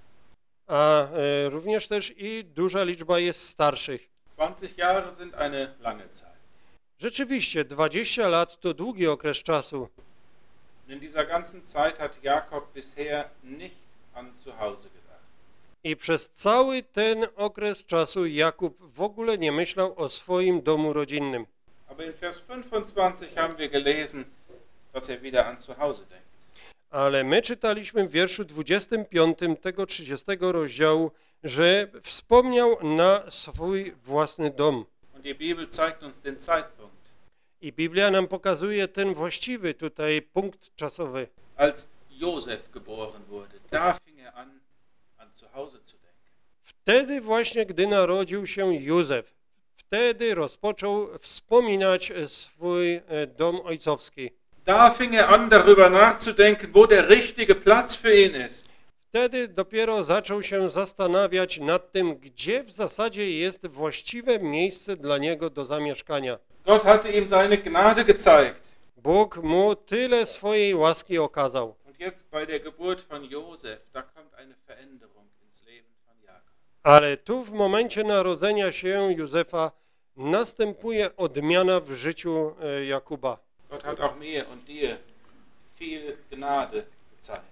a e, również też i duża liczba jest starszych. zwanzig Jahre sind eine lange Zeit. Rzeczywiście, dwadzieścia lat to długi okres czasu. Und in dieser ganzen Zeit hat Jakob bisher nicht an zu Hause gedacht. I przez cały ten okres czasu Jakub w ogóle nie myślał o swoim domu rodzinnym. Aber in Vers fünfundzwanzig haben wir gelesen, dass er wieder an zu Hause denkt. Ale my czytaliśmy w wierszu dwudziestym piątym tego trzydziestego rozdziału, że wspomniał na swój własny dom. Und die Bibel zeigt uns den Zeitpunkt. I Biblia nam pokazuje ten właściwy tutaj punkt czasowy. Als Josef geboren wurde, da fing er an, an zu Hause zu denken. Wtedy właśnie, gdy narodził się Józef, wtedy rozpoczął wspominać swój e, dom ojcowski. Da fing er an, darüber nachzudenken, wo der richtige Platz für ihn ist. Wtedy dopiero zaczął się zastanawiać nad tym, gdzie w zasadzie jest właściwe miejsce dla niego do zamieszkania. Gott hatte ihm seine Gnade gezeigt. Bóg mu tyle swojej łaski okazał. Und jetzt bei der Geburt von Josef, da kommt eine Veränderung ins Leben von Jakob. Ale tu w momencie narodzenia się Józefa następuje odmiana w życiu e, Jakuba. Gott hat auch mir und dir viel Gnade gezeigt.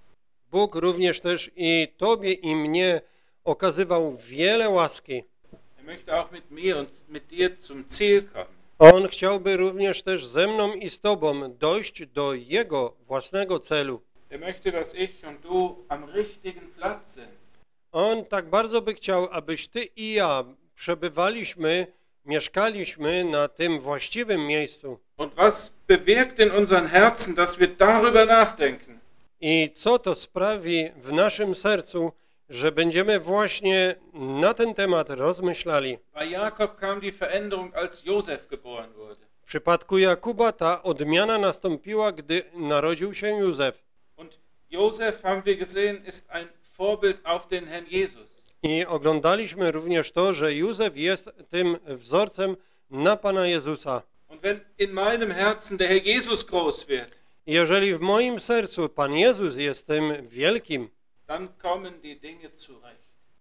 Bóg również też i tobie i mnie okazywał wiele łaski. Er möchte auch mit mir und mit dir zum Ziel kommen. On chciałby również też ze mną i z tobą dojść do Jego własnego celu. Er möchte, dass ich und du am richtigen Platz sind. On tak bardzo by chciał, abyś ty i ja przebywaliśmy, mieszkaliśmy na tym właściwym miejscu. Und was bewirkt in unseren Herzen, dass wir darüber nachdenken? I co to sprawi w naszym sercu, że będziemy właśnie na ten temat rozmyślali. Bei Jakob kam die Veränderung, als Josef geboren wurde. W przypadku Jakuba ta odmiana nastąpiła, gdy narodził się Józef. Und Josef, haben wir gesehen, ist ein Vorbild auf den Herrn Jesus. I oglądaliśmy również to, że Józef jest tym wzorcem na Pana Jezusa. Und wenn in meinem Herzen der Herr Jesus groß wird, Jeżeli w moim sercu Pan Jezus jest tym wielkim, dann kommen die Dinge zurecht.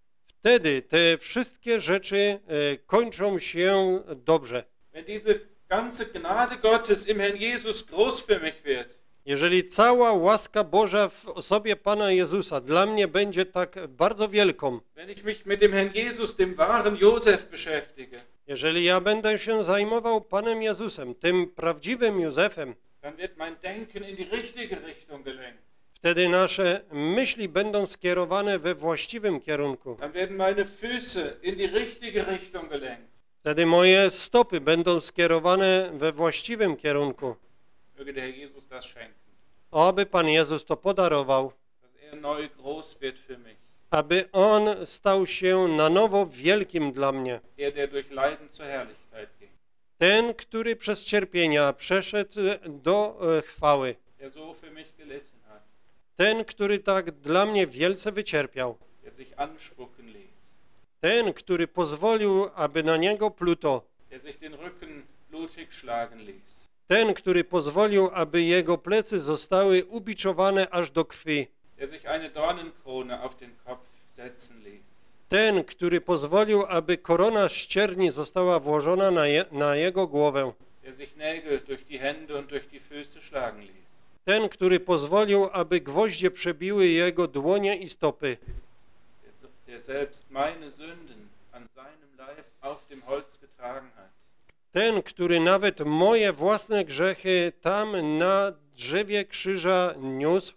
wtedy te wszystkie rzeczy e, kończą się dobrze. Wenn diese ganze Gnade Gottes im Herrn Jesus groß für mich wird, Jeżeli cała łaska Boża w osobie Pana Jezusa dla mnie będzie tak bardzo wielką, wenn ich mich mit dem Herrn Jesus, dem wahren Josef beschäftige, jeżeli ja będę się zajmował Panem Jezusem, tym prawdziwym Józefem, dann wird mein Denken in die richtige Richtung gelenkt. wtedy nasze myśli będą skierowane we właściwym kierunku. Dann werden meine Füße in die richtige Richtung gelenkt. Wtedy moje stopy będą skierowane we właściwym kierunku. Möge der Herr Jesus das schenken, Oby Pan Jezus to podarował, dass er neu groß wird für mich. aby On stał się na nowo wielkim dla mnie. Er, der durch Leiden zur Herrlichkeit ging. Ten, który przez cierpienia przeszedł do e, chwały. Der so für mich gelitten hat. Ten, który tak dla mnie wielce wycierpiał. Der sich anspucken ließ. Ten, który pozwolił, aby na niego pluto. Der sich den Rücken blutig schlagen ließ. Ten, który pozwolił, aby jego plecy zostały ubiczowane aż do krwi. Der sich eine Dornenkrone auf den Kopf setzen ließ. Ten, który pozwolił, aby korona ścierni została włożona na, je, na jego głowę. Der sich Nägel durch die Hände und durch die Füße schlagen ließ. Ten, który pozwolił, aby gwoździe przebiły jego dłonie i stopy. Der, der selbst meine Sünden an seinem Leib auf dem Holz getragen hat. Ten, który nawet moje własne grzechy tam na drzewie krzyża niósł.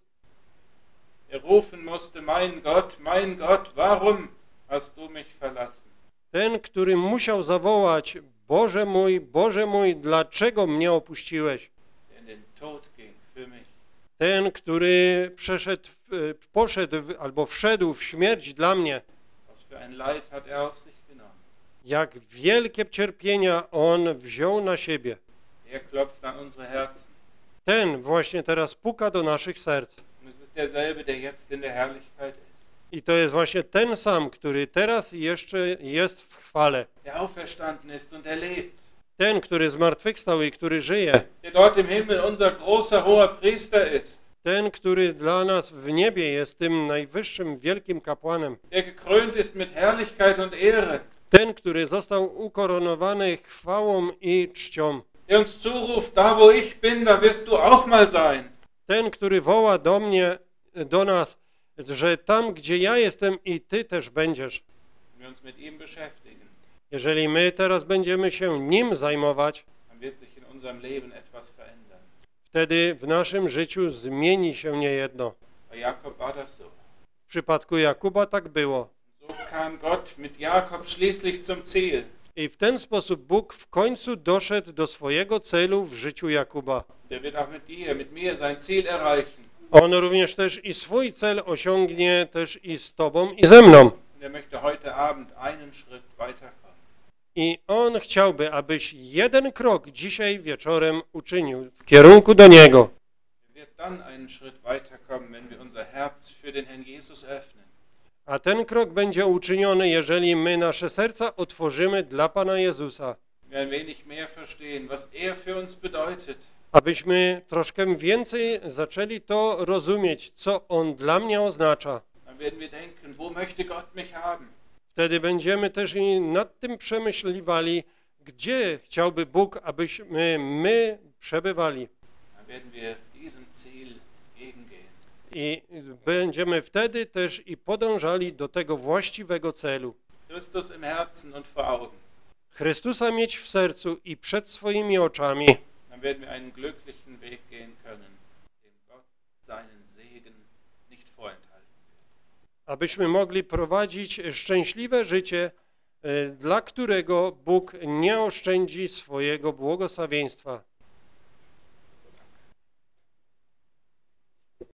Er rufen musste, mein Gott, mein Gott, warum hast du mich verlassen? Ten, który musiał zawołać, Boże mój, Boże mój, dlaczego mnie opuściłeś? Der in den Tod ging für mich. Ten, który przeszedł, poszedł albo wszedł w śmierć dla mnie. Was für ein Leid hat er auf sich genommen. Jak wielkie cierpienia On wziął na siebie. Er klopft an unsere Herzen. Ten właśnie teraz puka do naszych serc. Und es ist derselbe, der jetzt in der Herrlichkeit ist. I to jest właśnie ten sam, który teraz jeszcze jest w chwale. Der auferstanden ist und er lebt. Ten, który zmartwychwstał i który żyje. Der dort im Himmel unser großer, hoher Priester ist. Ten, który dla nas w niebie jest tym najwyższym, wielkim kapłanem. Der gekrönt ist mit Herrlichkeit und Ehre. Ten, który został ukoronowany chwałą i czcią. Der uns zuruft, da wo ich bin, da wirst du auch mal sein. Ten, który woła do mnie, do nas, że tam, gdzie ja jestem i Ty też będziesz. Wenn wir uns mit ihm beschäftigen, Jeżeli my teraz będziemy się Nim zajmować, dann wird sich in unserem Leben etwas verändern. wtedy w naszym życiu zmieni się niejedno. Bei Jakob war das so. W przypadku Jakuba tak było. So kam Gott mit Jakob schließlich zum Ziel. I w ten sposób Bóg w końcu doszedł do swojego celu w życiu Jakuba. Der wird auch mit dir, mit mir sein Ziel erreichen. On również też i swój cel osiągnie też i z Tobą i ze mną. Und er möchte heute Abend einen Schritt weiterkommen. I On chciałby, abyś jeden krok dzisiaj wieczorem uczynił w kierunku do Niego. Er wird dann einen Schritt weiterkommen, wenn wir unser Herz für den Herrn Jesus öffnen. A ten krok będzie uczyniony, jeżeli my nasze serca otworzymy dla Pana Jezusa. Wir ein wenig mehr verstehen, was er für uns bedeutet. Abyśmy troszkę więcej zaczęli to rozumieć, co On dla mnie oznacza. Dann werden wir denken, wo möchte Gott mich haben? Wtedy będziemy też i nad tym przemyśliwali, gdzie chciałby Bóg, abyśmy my przebywali. Dann werden wir diesem Ziel entgegengehen. I będziemy wtedy też i podążali do tego właściwego celu. Christus im Herzen und vor Augen. Chrystusa mieć w sercu i przed swoimi oczami. Dann werden wir einen glücklichen Weg gehen können, dem Gott seinen Segen nicht vorenthalten wird. Abyśmy mogli prowadzić szczęśliwe życie, dla którego Bóg nie oszczędzi swojego błogosławieństwa.